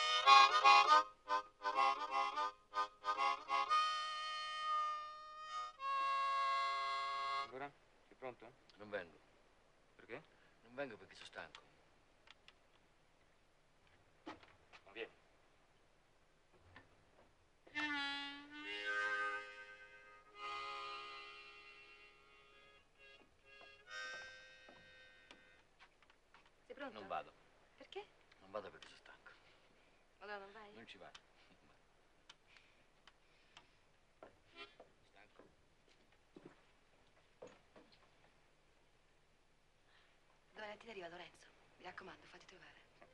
Allora, sei pronto? Non vengo. Perché? Non vengo perché sono stanco. Non vieni. Sei pronto? Non vado. Perché? Non vado perché sono stanco. Allora non vai? Non ci vado. Stanco. Domani mattina arriva Lorenzo. Mi raccomando, fatti trovare.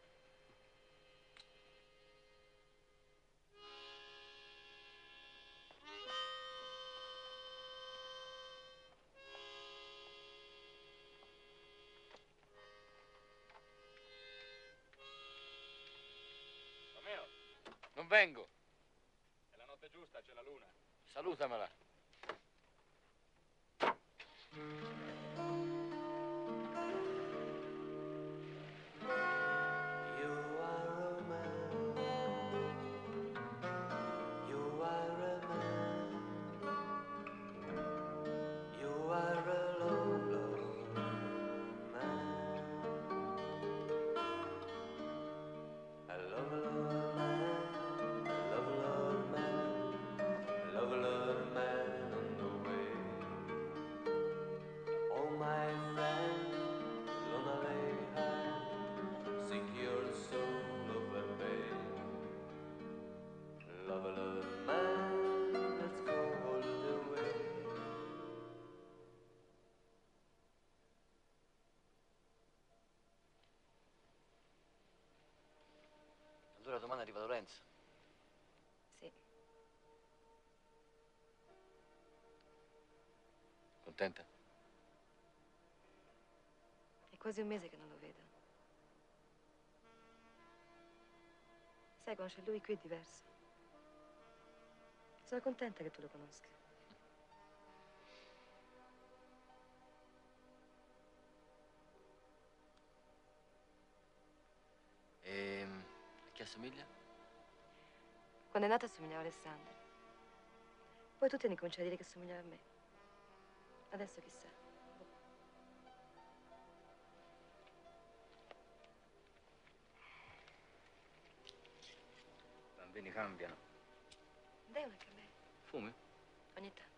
Romeo, Non vengo. è la notte giusta, c'è la luna. Salutamela. Allora domani arriva Lorenzo. Sì. Contenta? È quasi un mese che non lo vedo. Sai, quando c'è lui qui è diverso. Sono contenta che tu lo conosca. E chi assomiglia? Quando è nata assomigliava a Alessandra. Poi tutti hanno cominciato a dire che assomigliava a me. Adesso chissà. I bambini cambiano. Dai una camera. Fumi? Ogni tanto.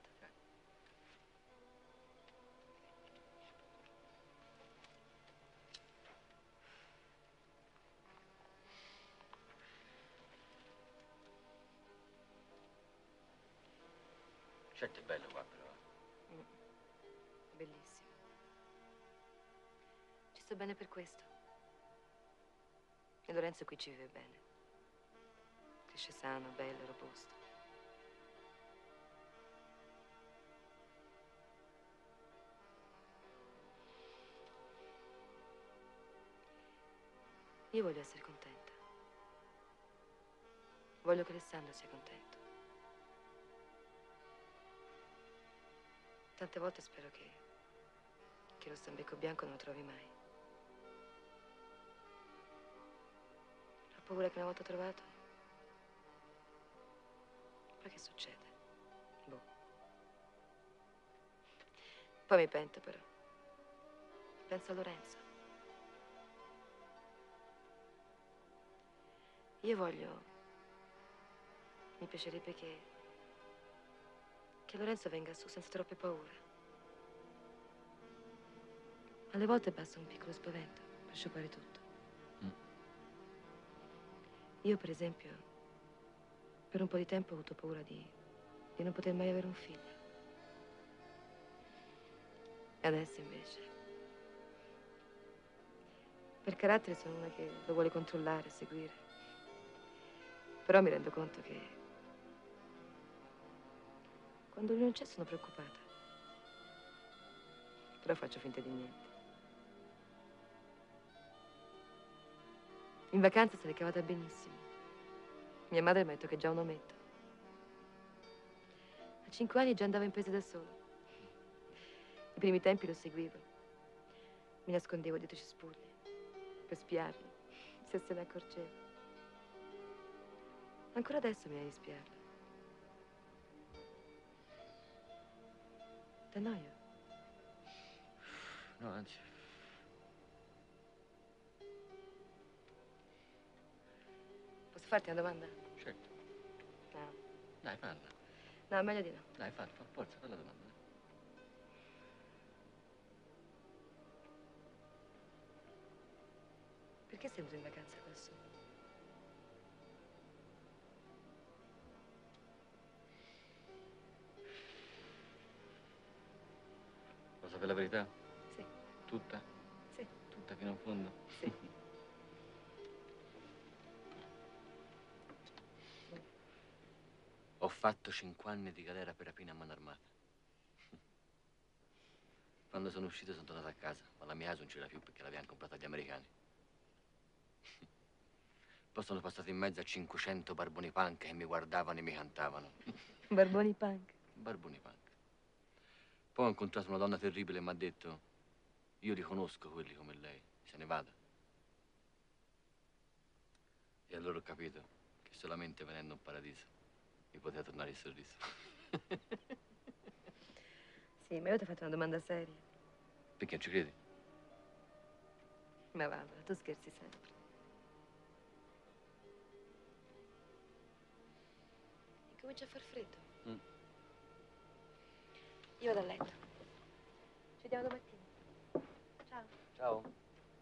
Certo è bello qua però. Bellissimo. Ci sto bene per questo. E Lorenzo qui ci vive bene. Cresce sano, bello, robusto. Io voglio essere contenta. Voglio che Alessandro sia contento. Tante volte spero che lo stambecco bianco non lo trovi mai. Ho paura che una volta trovato, poi che succede? Boh. Poi mi pento però. Penso a Lorenzo. Io voglio... Mi piacerebbe che Lorenzo venga su senza troppe paure. Alle volte basta un piccolo spavento per sciupare tutto. Io, per esempio, per un po' di tempo ho avuto paura di non poter mai avere un figlio. E adesso, invece, per carattere sono una che lo vuole controllare, seguire. Però mi rendo conto che quando lui non c'è sono preoccupata. Però faccio finta di niente. In vacanza se l'è cavata benissimo. Mia madre mi ha detto che è già un ometto. A 5 anni già andava in paese da solo. I primi tempi lo seguivo. Mi nascondevo dietro i cespugli per spiarli, se ne accorgeva. Ancora adesso mi viene di spiarlo. T'annoio? No, anzi. Posso farti una domanda? Certo. No. Dai, falla. No, meglio di no. Dai, falla, forza, falla la domanda. Perché sei venuto in vacanza qua su? Lo sapere la verità? Sì. Tutta? Sì. Tutta fino in fondo? Sì. Ho fatto 5 anni di galera per rapina a mano armata. Quando sono uscito sono tornato a casa, ma la mia casa non c'era più perché l'avevano comprata gli americani. Poi sono passato in mezzo a 500 barboni punk che mi guardavano e mi cantavano. Barboni punk. Barboni punk. Poi ho incontrato una donna terribile e mi ha detto: io li conosco quelli come lei, se ne vada. E allora ho capito che solamente venendo in paradiso mi poteva tornare il sorriso. Sì, ma io ti ho fatto una domanda seria. Perché non ci credi? Ma va, tu scherzi sempre. E comincia a far freddo. Io vado a letto. Ci vediamo domattina. Ciao. Ciao.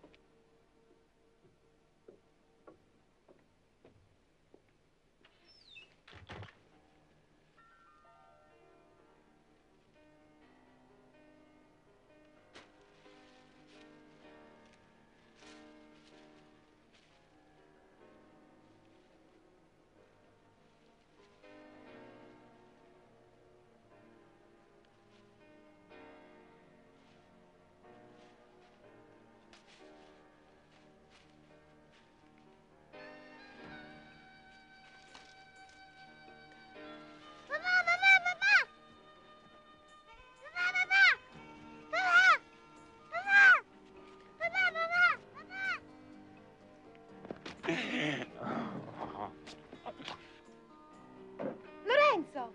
Lorenzo!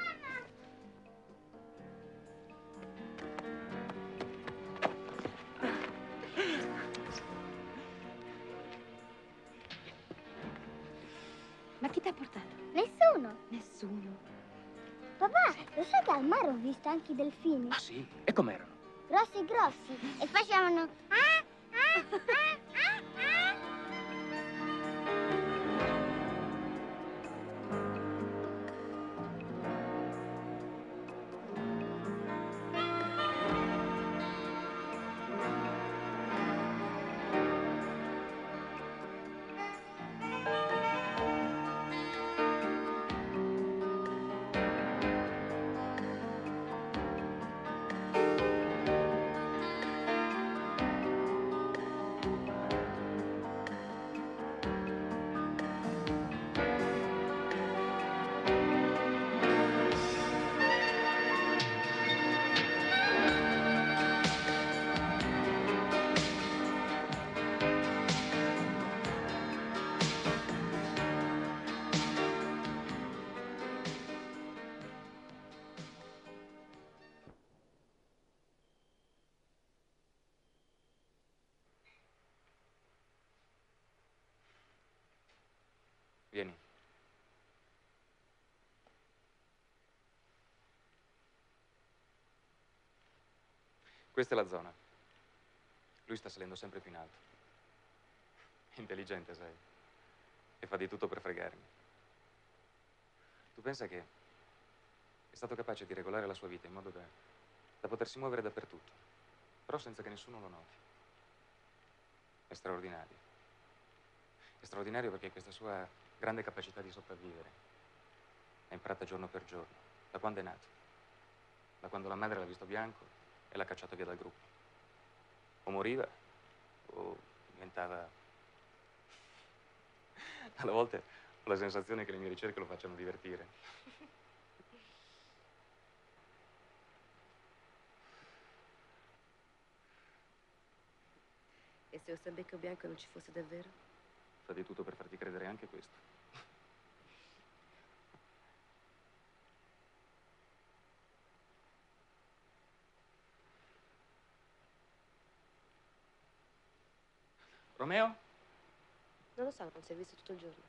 Ma chi ti ha portato? Nessuno. Nessuno. Papà, lo sai che al mare ho visto anche i delfini? Ah, sì? E com'erano? Grossi grossi. E facevano... Vieni. Questa è la zona. Lui sta salendo sempre più in alto. Intelligente, sai. E fa di tutto per fregarmi. Tu pensa che è stato capace di regolare la sua vita in modo da potersi muovere dappertutto, però senza che nessuno lo noti. È straordinario. È straordinario perché questa sua grande capacità di sopravvivere è imparata giorno per giorno, da quando è nato. Da quando la madre l'ha visto bianco e l'ha cacciato via dal gruppo. O moriva, o diventava... Alle volte ho la sensazione che le mie ricerche lo facciano divertire. E se Ossambecco Bianco non ci fosse davvero? Fa di tutto per farti credere anche questo. Romeo? Non lo so, non si è visto tutto il giorno.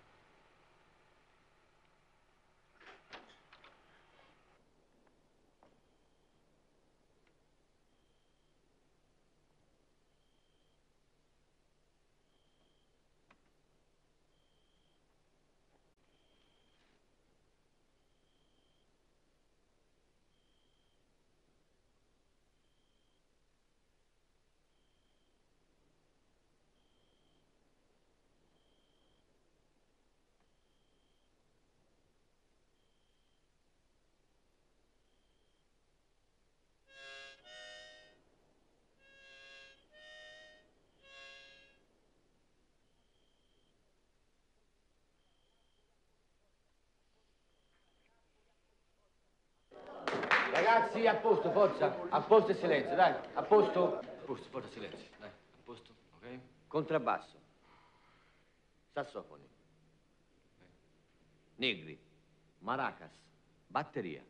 Ragazzi, a posto, forza. A posto e silenzio, dai. A posto. A posto, forza, silenzio. Dai, a posto, ok? Contrabbasso. Sassofoni. Negri. Maracas. Batteria.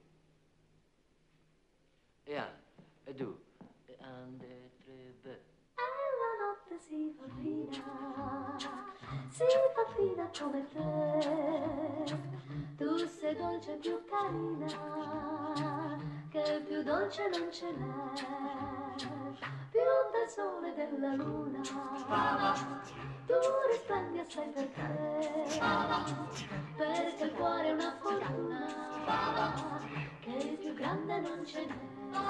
E Anna. E tu. E ande tre be. La notte si fa fina come te. Tu sei dolce più carina, che più dolce non ce n'è, più del sole e della luna. Tu risplende assai per te, perché il cuore è una fortuna, che più grande non ce n'è.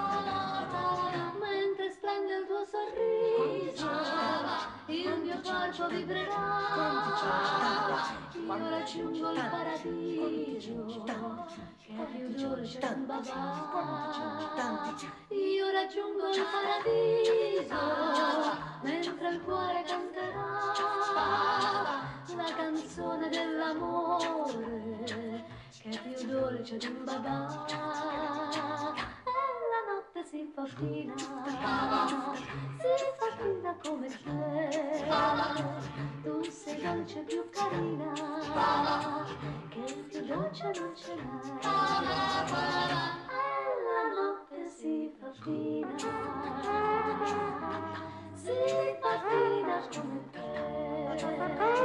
Mentre splende il tuo sorriso, il mio corpo vibrerà. Io raggiungo il paradiso, che è più dolce di un babà. Io raggiungo il paradiso, mentre il cuore canterà la canzone dell'amore, che è più dolce di un babà. Si fa fina come te. Tu sei dolce più carina, che più dolce non ce n'è. E la notte si fa fina come te.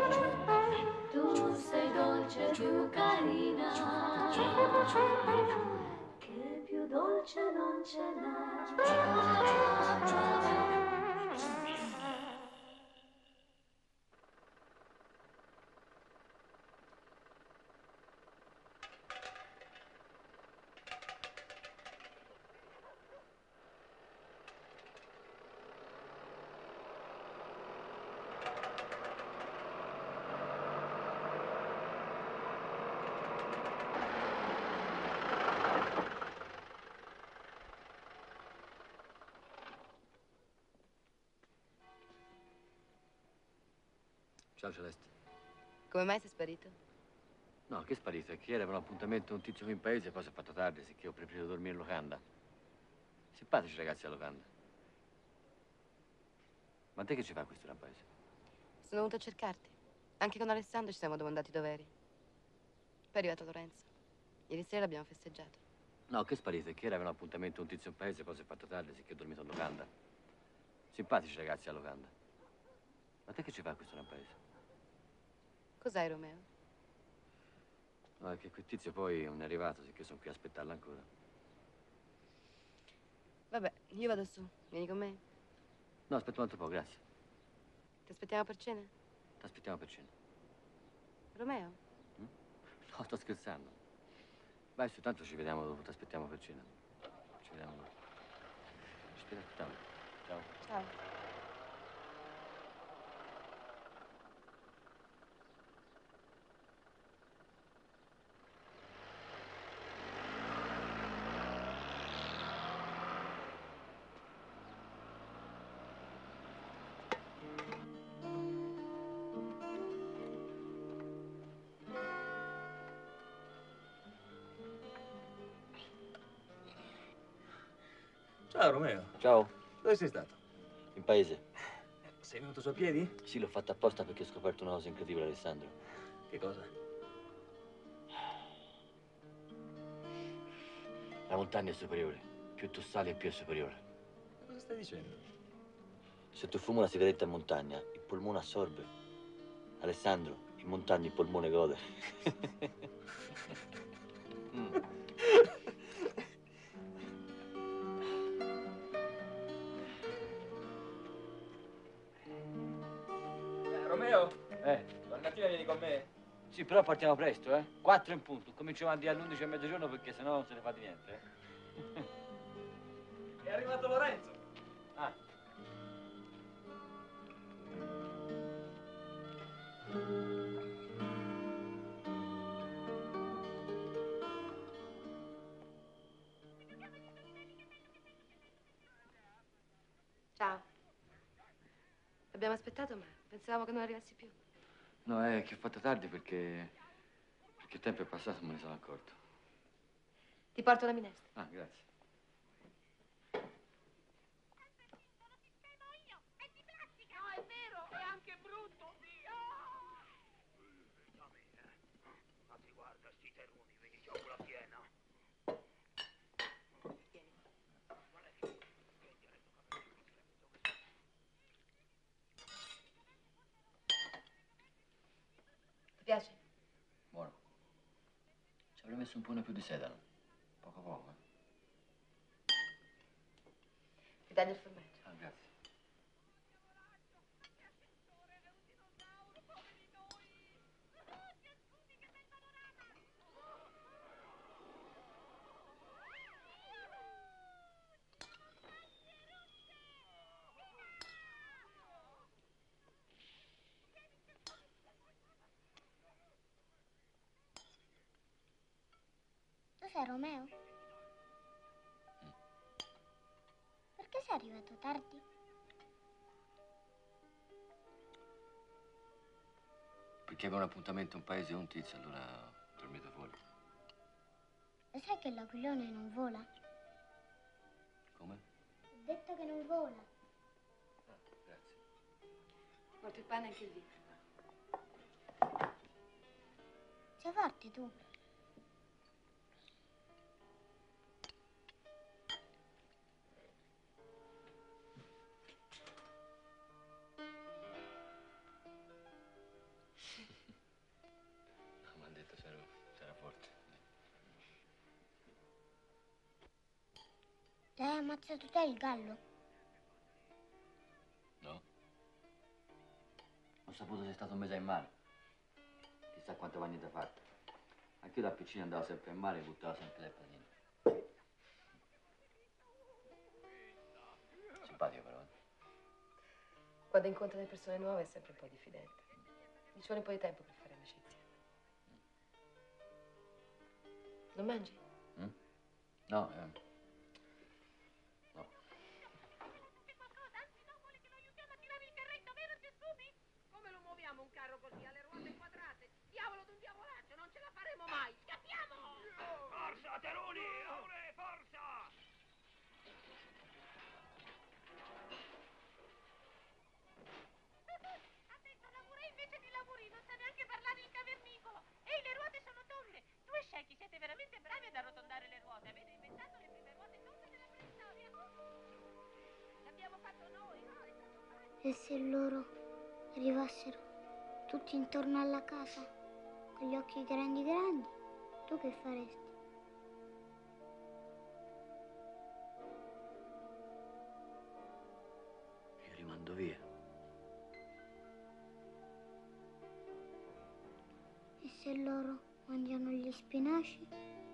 Tu sei dolce più carina, più dolce non ce n'è. Ciao Celeste. Come mai sei sparito? No, che è sparito? È che ieri avevo un appuntamento con un tizio qui in paese, poi si è fatto tardi, sicché ho preferito dormire in locanda. Simpatici ragazzi a locanda. Ma te che ci fa questo in paese? Sono venuta a cercarti. Anche con Alessandro ci siamo domandati dove eri. Poi è arrivato Lorenzo. Ieri sera l'abbiamo festeggiato. No, che è sparito? È che ieri avevo un appuntamento con un tizio in paese, poi si è fatto tardi, sicché ho dormito in locanda. Simpatici ragazzi a locanda. Ma te che ci fa questo in paese? Cos'hai, Romeo? No, è che quel tizio poi non è arrivato, sicché sono qui a aspettarlo ancora. Vabbè, io vado su. Vieni con me? No, aspetta un altro po', grazie. Ti aspettiamo per cena? Ti aspettiamo per cena. Romeo? No, sto scherzando. Vai su, tanto ci vediamo dopo, ti aspettiamo per cena. Ci vediamo dopo. Ci aspettiamo. Ciao. Ciao. Ciao Romeo. Ciao. Dove sei stato? In paese. Sei venuto su a piedi? Sì, l'ho fatto apposta perché ho scoperto una cosa incredibile, Alessandro. Che cosa? La montagna è superiore. Più tu sali, più è superiore. Cosa stai dicendo? Se tu fumi una sigaretta in montagna, il polmone assorbe. Alessandro, in montagna il polmone gode. Romeo? Mattina vieni con me? Sì, però partiamo presto, eh? 4 in punto. Cominciamo a dire all'11 a mezzogiorno perché sennò non se ne fa di niente, È arrivato Lorenzo. Ah. Ciao. Abbiamo aspettato, ma pensavamo che non arrivassi più. No, è che ho fatto tardi perché il tempo è passato e me ne sono accorto. Ti porto la minestra. Ah, grazie. No, è vero, è anche brutto. Ma ti guarda, sti terroni, vedi, c'ho la piena. Ti piace? Buono. Ci avrei messo un po' più di sedano. Poco poco, Ti taglio il formaggio. Ah, grazie. Tu sei Romeo? Perché sei arrivato tardi? Perché avevo un appuntamento in paese con un tizio, allora ho dormito fuori. Lo sai che l'aquilone non vola? Come? Ho detto che non vola. Ah, grazie. Porto il pane e anche il vino. Sei forte tu. No, mi hanno detto se era forte. L'hai ammazzato te il gallo? No? Ho saputo sei stato un mese in mare. Chissà quante bagnate hai fatto. Anch'io da piccino andavo sempre in mare e buttavo sempre le patine. Simpatico però. Quando incontri delle persone nuove è sempre un po' diffidente. Mi ci vuole un po' di tempo per fare amicizia. Non mangi? No, no. Come lo muoviamo un carro così, alle ruote quadrate? Diavolo d'un diavolaccio, non ce la faremo mai! Scappiamo! Forza, Teroni! Ore, forza! Ha detto lavora invece di lavori, non sa neanche parlare il cavernicolo. Ehi, le ruote sono tonde. Tu e Sheki siete veramente bravi ad arrotondare le ruote. Avete inventato le prime ruote tonde della preistoria. L'abbiamo fatto noi, no? È stato facile. E se loro arrivassero tutti intorno alla casa, con gli occhi grandi grandi, tu che faresti? Io li mando via. E se loro mangiano gli spinaci?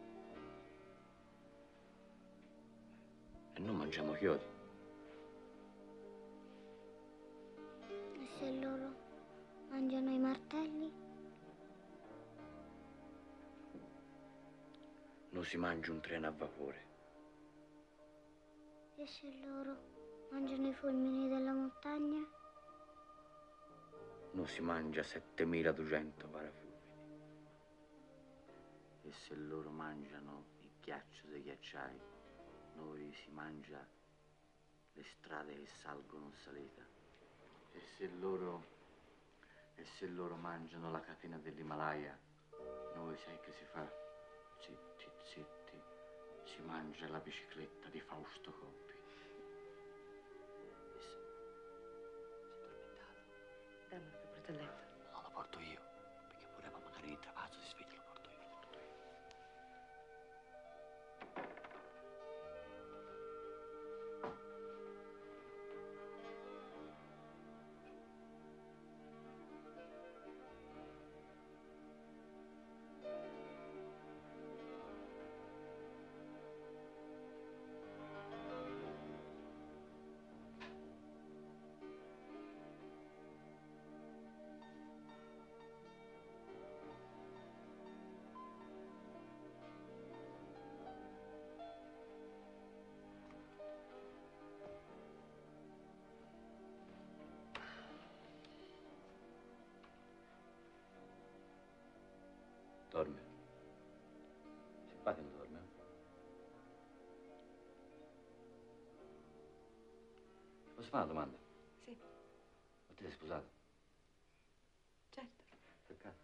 E non mangiamo chiodi. E se loro mangiano i martelli? Non si mangia un treno a vapore. E se loro mangiano i fulmini della montagna? Non si mangia 7200 parafulmini. E se loro mangiano il ghiaccio dei ghiacciai, noi si mangia le strade che salgono in salita. E se loro mangiano la catena dell'Himalaya, noi sai che si fa? Zitti, zitti, si mangia la bicicletta di Fausto Coppi. Si è Dammelo che porto a letto. No, lo porto io, perché pure magari il travaso si sveglia, lo porto io. Dorme. Simpatico dorme. Posso fare una domanda? Sì. Ma ti sei sposato? Certo. Peccato.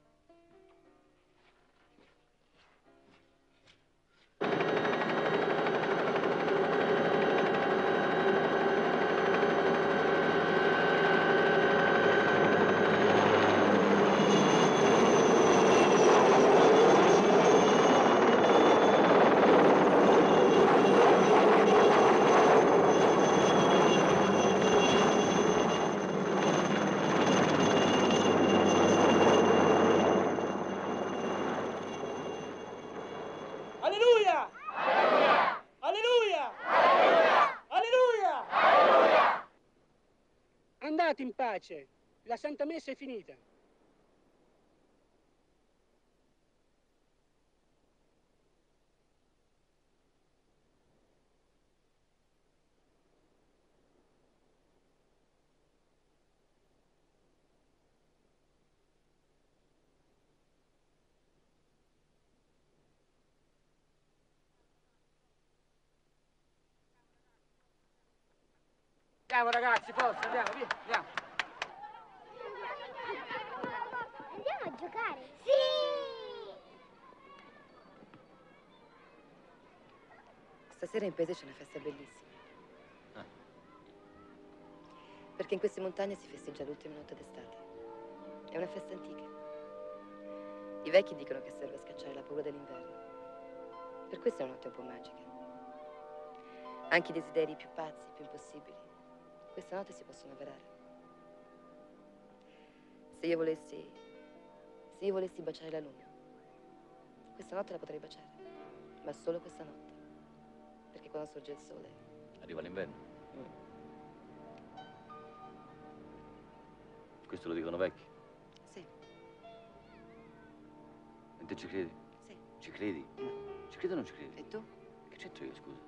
Alleluia! Alleluia! Alleluia! Andate in pace, la Santa Messa è finita. Andiamo ragazzi, forza, andiamo, via, andiamo. Andiamo a giocare? Sì! Stasera in paese c'è una festa bellissima. Perché in queste montagne si festeggia l'ultima notte d'estate. È una festa antica. I vecchi dicono che serve a scacciare la paura dell'inverno. Per questo è una notte un po' magica. Anche i desideri più pazzi, più impossibili, questa notte si possono avverare. Se io volessi baciare la luna, questa notte la potrei baciare, ma solo questa notte. Perché quando sorge il sole... Arriva l'inverno. Questo lo dicono vecchi. Sì. E te ci credi? Sì. Ci credi? Ci credi o non ci credi? E tu? Che c'entro io, scusa?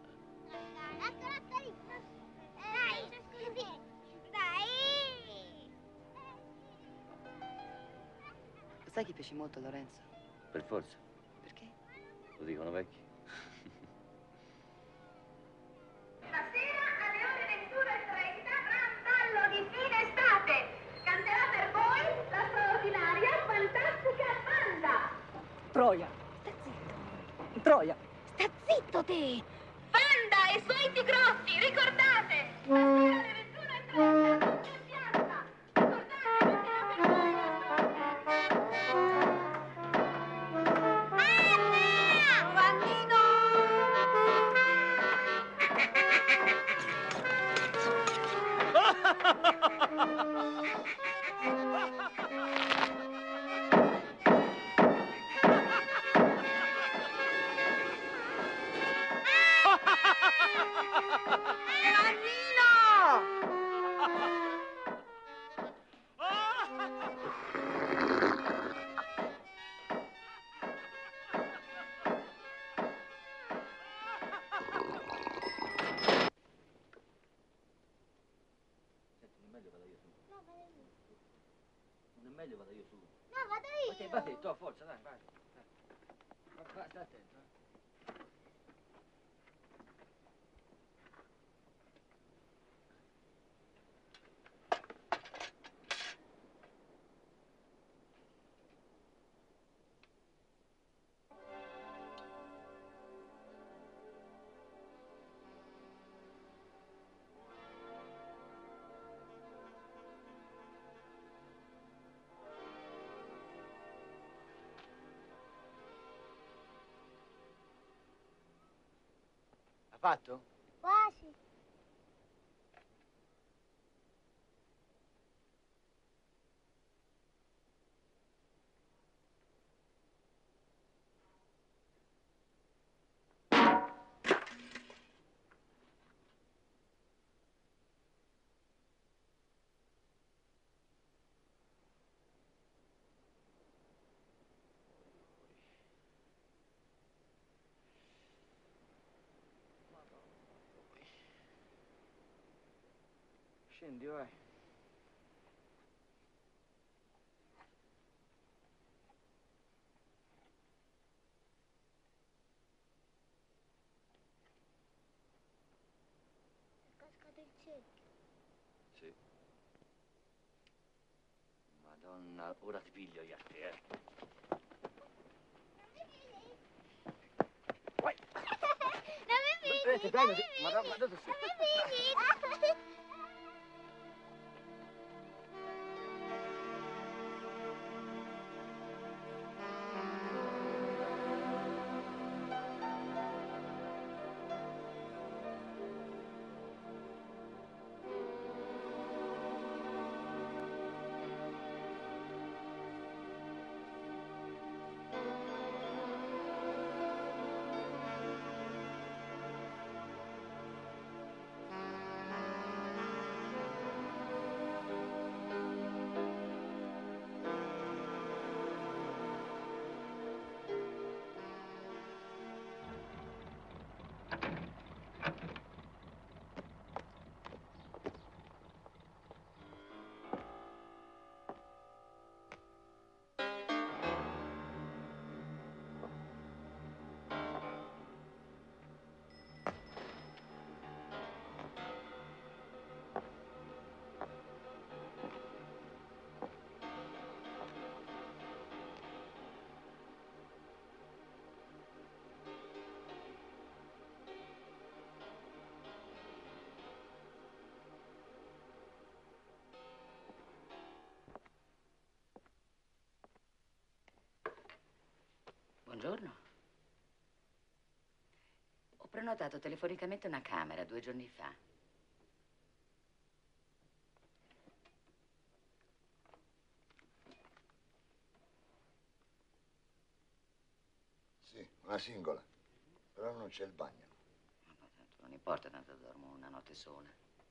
Dai, scusi. Dai. Lo sai che piaci molto a Lorenzo? Per forza. Perché? Lo dicono vecchi. Stasera alle ore 21:30 gran ballo di fine estate. Canterà per voi la straordinaria, fantastica banda. Troia. Sta zitto. Troia. Sta zitto te! Banda e suoi tigrotti, ricordate! Stasera alle 21:30 in piazza. Non è meglio vado io su. No, vado io. Batti, tu a forza, dai, vai. Vai, stai attento, Fatto? Quasi. Scendi, vai. È cascato il cerchio. Sì. Madonna, ora ti piglio io a te, eh. Non mi pigli! Ti prego, Madonna, dove sei? Non mi pigli! Buongiorno. Ho prenotato telefonicamente una camera 2 giorni fa. Sì, una singola. Però non c'è il bagno. Non importa, tanto dormo una notte sola.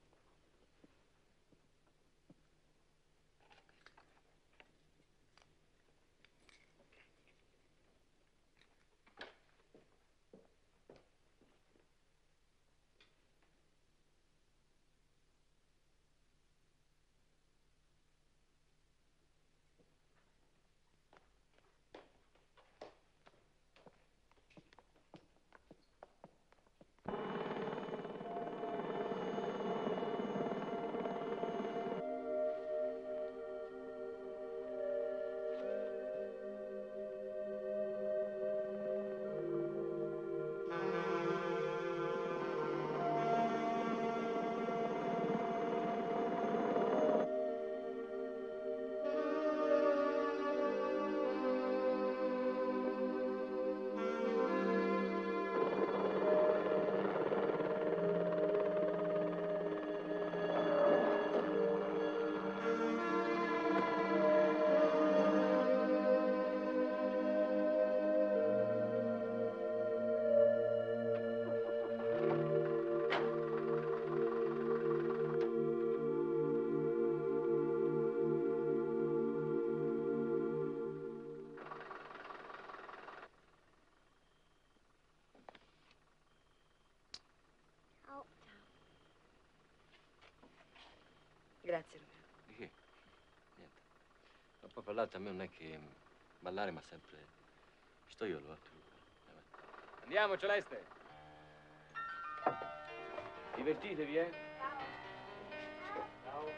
Grazie, Romeo. Di che? Niente. Ma poi per l'altro a me non è che ballare, ma sempre pistoiolo, tu. Andiamo, Celeste. Divertitevi, eh? Ciao.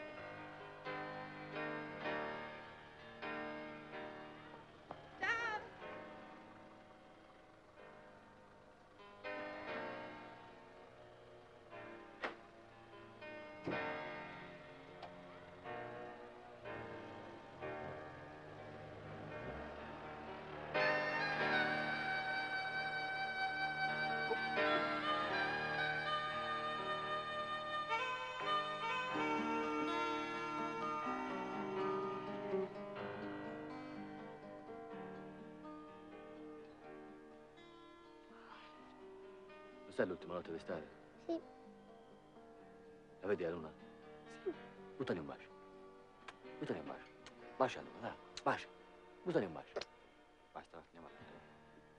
Questa è l'ultima notte d'estate? Sì. La vedi la luna? Sì. Buttane un bacio. Buttane un bacio. Bacia la luna, dai. Bacia. Buttane un bacio. Basta, andiamo a letto.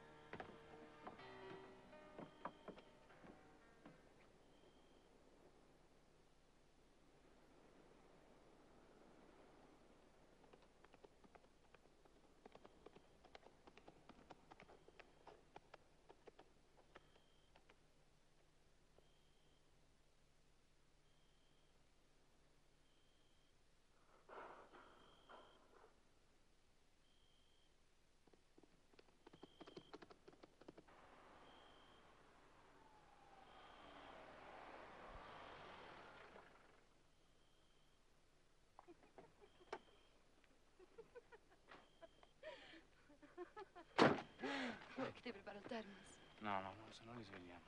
Vuoi che ti preparo il termos? No, no, no, se no li svegliamo.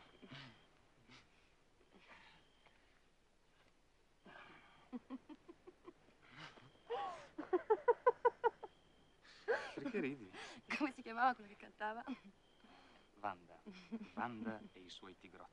Perché ridi? Come si chiamava quello che cantava? Wanda. Wanda e i suoi tigrotti.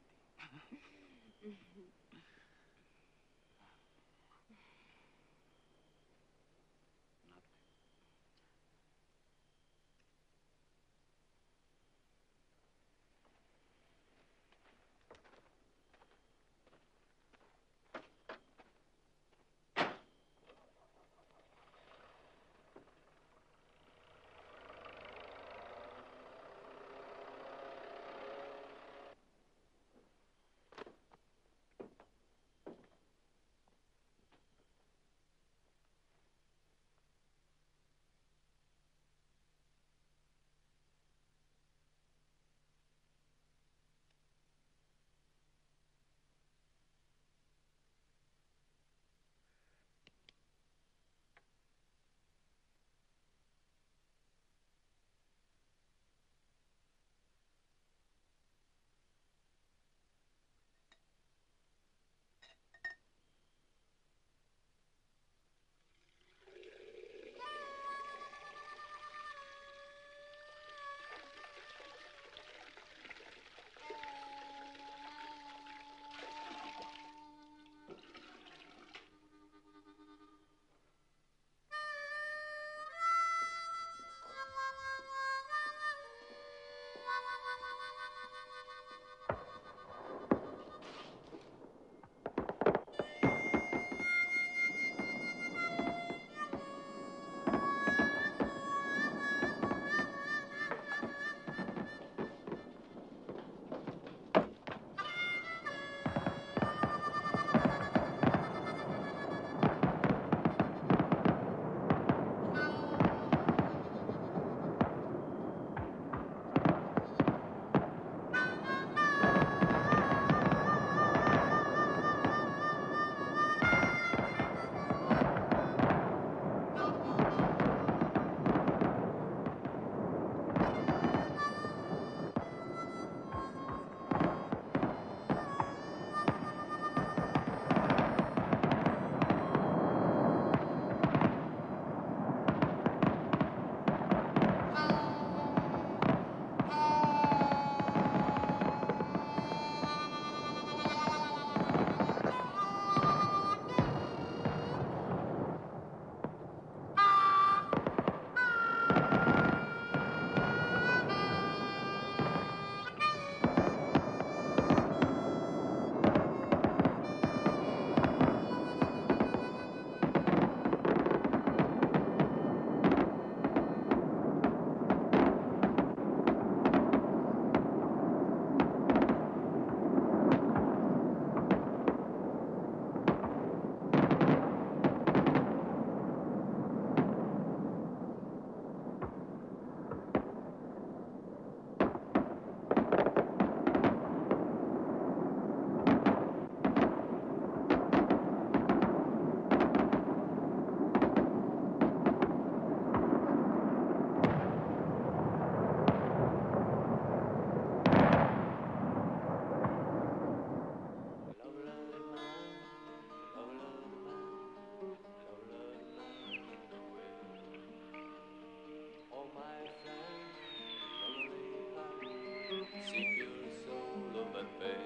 Seek your soul of that pain.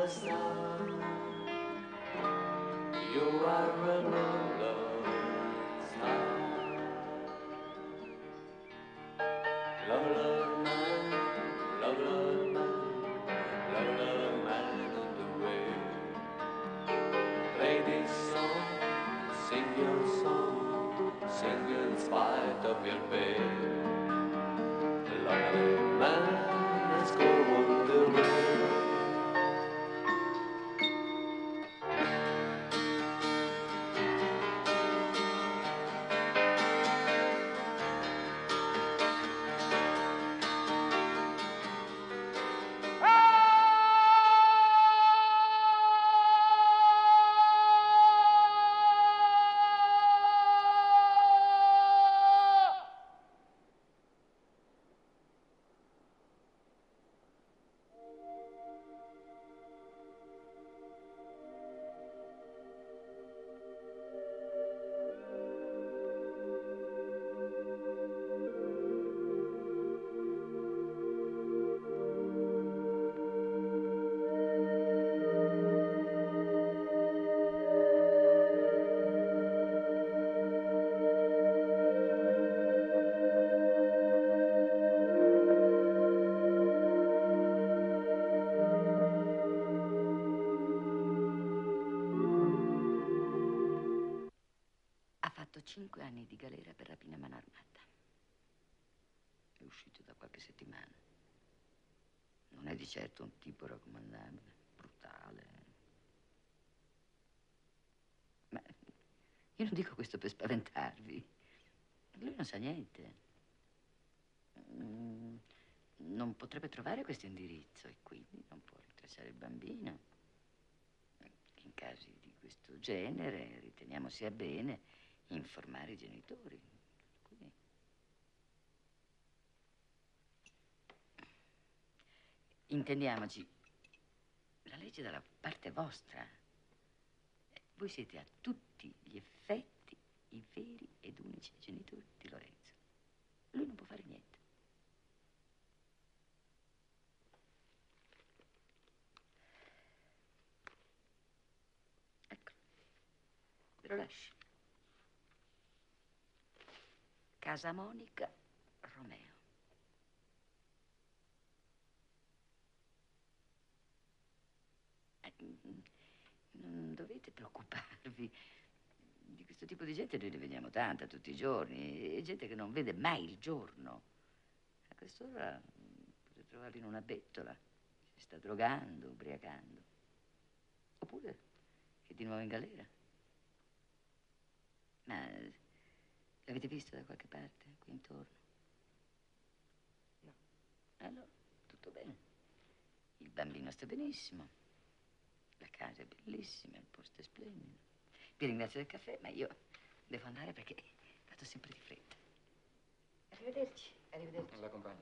star. You are a love star. Love, love, man, love, love, man, love, love, man in the way. Play this song, sing your song, sing in spite of your pain. Love, love, man, let's go on the way. Ha fatto 5 anni di galera per rapina a mano armata. È uscito da qualche settimana. Non è di certo un tipo raccomandabile, brutale. Ma io non dico questo per spaventarvi. Lui non sa niente. Non potrebbe trovare questo indirizzo e quindi non può rintracciare il bambino. In casi di questo genere riteniamo sia bene informare i genitori. Quindi... intendiamoci, la legge dalla parte vostra. Voi siete a tutti gli effetti i veri ed unici genitori di Lorenzo. Lui non può fare niente. Ecco, ve lo lascio. Casa Monica Romeo. Non dovete preoccuparvi. Di questo tipo di gente noi ne vediamo tanta tutti i giorni. È gente che non vede mai il giorno. A quest'ora potete trovarlo in una bettola. Si sta drogando, ubriacando. Oppure che è di nuovo in galera. Ma l'avete visto da qualche parte, qui intorno? No. Allora, tutto bene. Il bambino sta benissimo. La casa è bellissima, il posto è splendido. Vi ringrazio del caffè, ma io devo andare perché vado sempre di fretta. Arrivederci. Arrivederci. La compagno.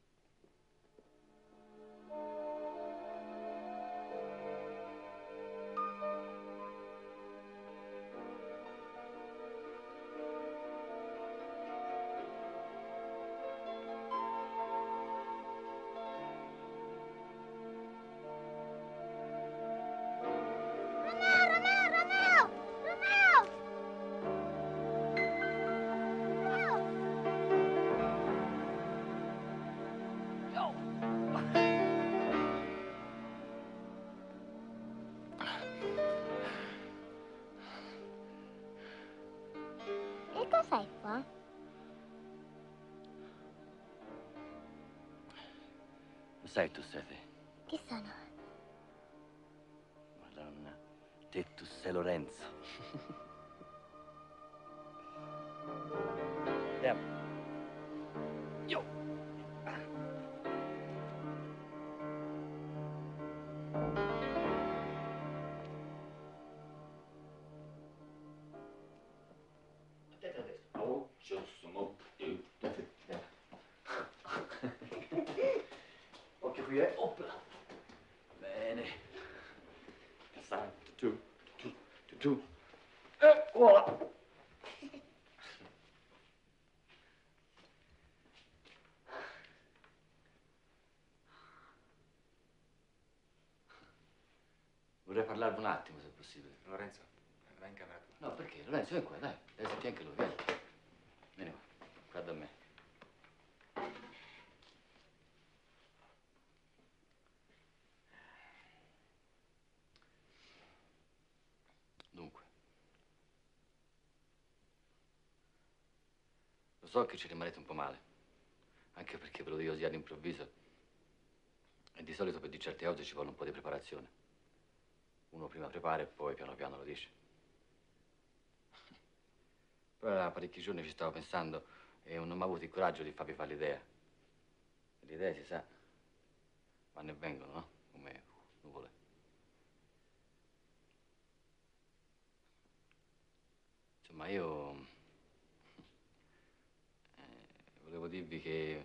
E cosa fai qua? Lo sai tu, Sete? Chi sono? Madonna, te tu sei Lorenzo. Andiamo. Io. Oh, giusto, mo. Occhio qui, opla. Bene. Stai, tu. Voilà. Vorrei parlarvi un attimo, se è possibile. Lorenzo, vai in camera tua. No, perché? Lorenzo, vieni qua, dai. Dai, senti anche lui, vieni. Vieni qua da me. Dunque. Lo so che ci rimanete un po' male. Anche perché ve lo dico così all'improvviso. E di solito per di certe cose ci vuole un po' di preparazione. Uno prima prepara e poi piano piano lo dice. Però da parecchi giorni ci stavo pensando e non mi ha avuto il coraggio di farvi fare l'idea. Le idee, si sa, vanno e vengono, no? Come nuvole. Insomma, io volevo dirvi che...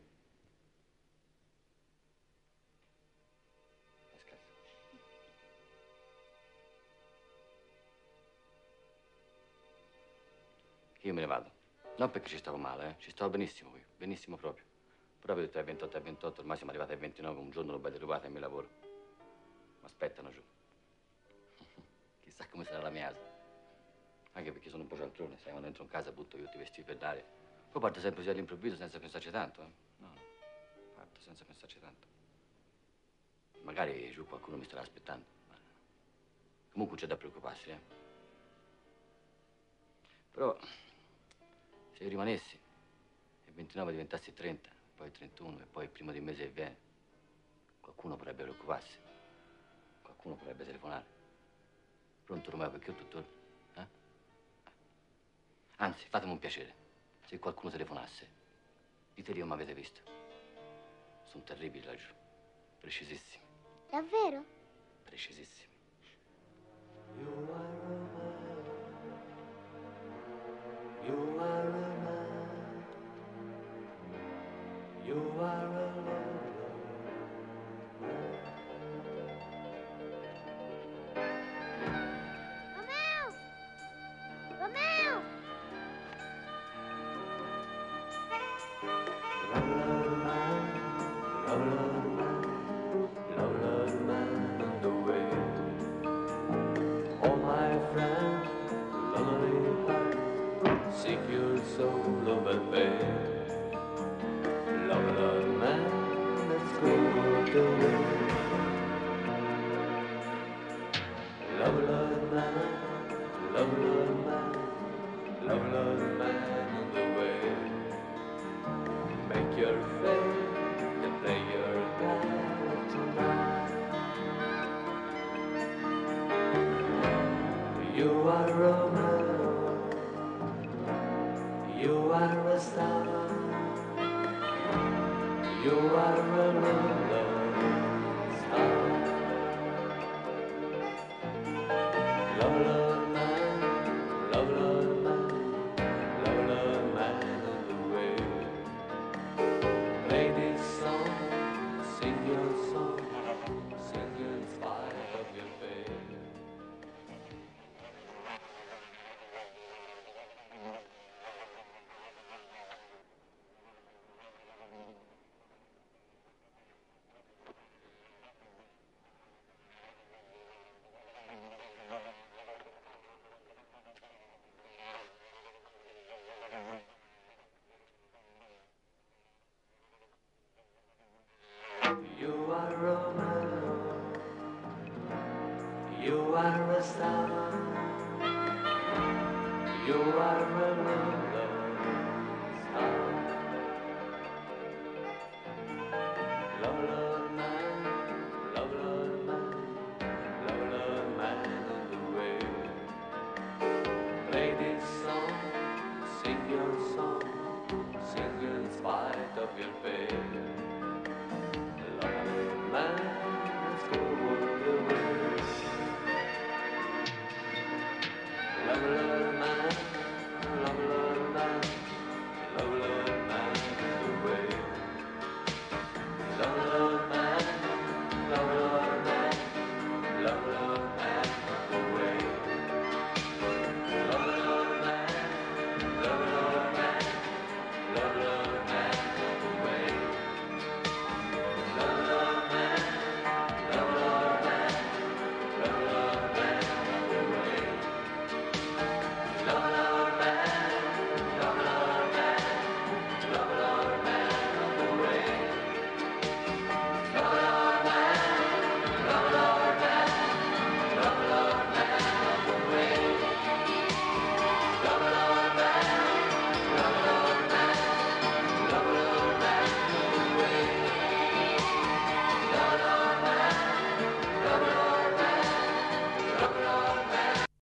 Io me ne vado. Non perché ci stavo male, ci stavo benissimo qui, benissimo proprio. Però avevo detto ai 28 e 28, ormai siamo arrivati ai 29, un giorno l'ho ben rubata e mi lavoro. Mi aspettano giù. Chissà come sarà la mia casa. Anche perché sono un po' cialtrone, sai, quando entro in casa butto io tutti i vestiti per l'aria. Poi parto sempre così all'improvviso senza pensarci tanto, eh. No, parto senza pensarci tanto. Magari giù qualcuno mi starà aspettando. Ma... comunque c'è da preoccuparsi, eh. Però... se io rimanessi, e il 29 diventassi 30, poi il 31 e poi il primo del mese che viene, qualcuno potrebbe preoccuparsi, qualcuno potrebbe telefonare. Pronto Romeo, perché ho tutto... Anzi, fatemi un piacere, se qualcuno telefonasse, diteli che mi avete visto. Sono terribili laggiù, precisissimi. Davvero? Precisissimi. You are a man. You are a Romeo! Romeo! lovely man on the way. Oh, my friend, lonely heart, seek your soul over there. Lovely man, let's go the way. Lovely man, lovely man, lovely man on the way. Make your fate and play your part tonight. You are Romeo, you are a star, you are a love star. Lovely man, lovely man, lovely man on the way. Play this song, sing your song, sing in spite of your fear. You are Romeo, you are a star, you are a love star. Lovely man, lovely man, lovely man on the way. Play this song, sing your song, sing in spite of your fear.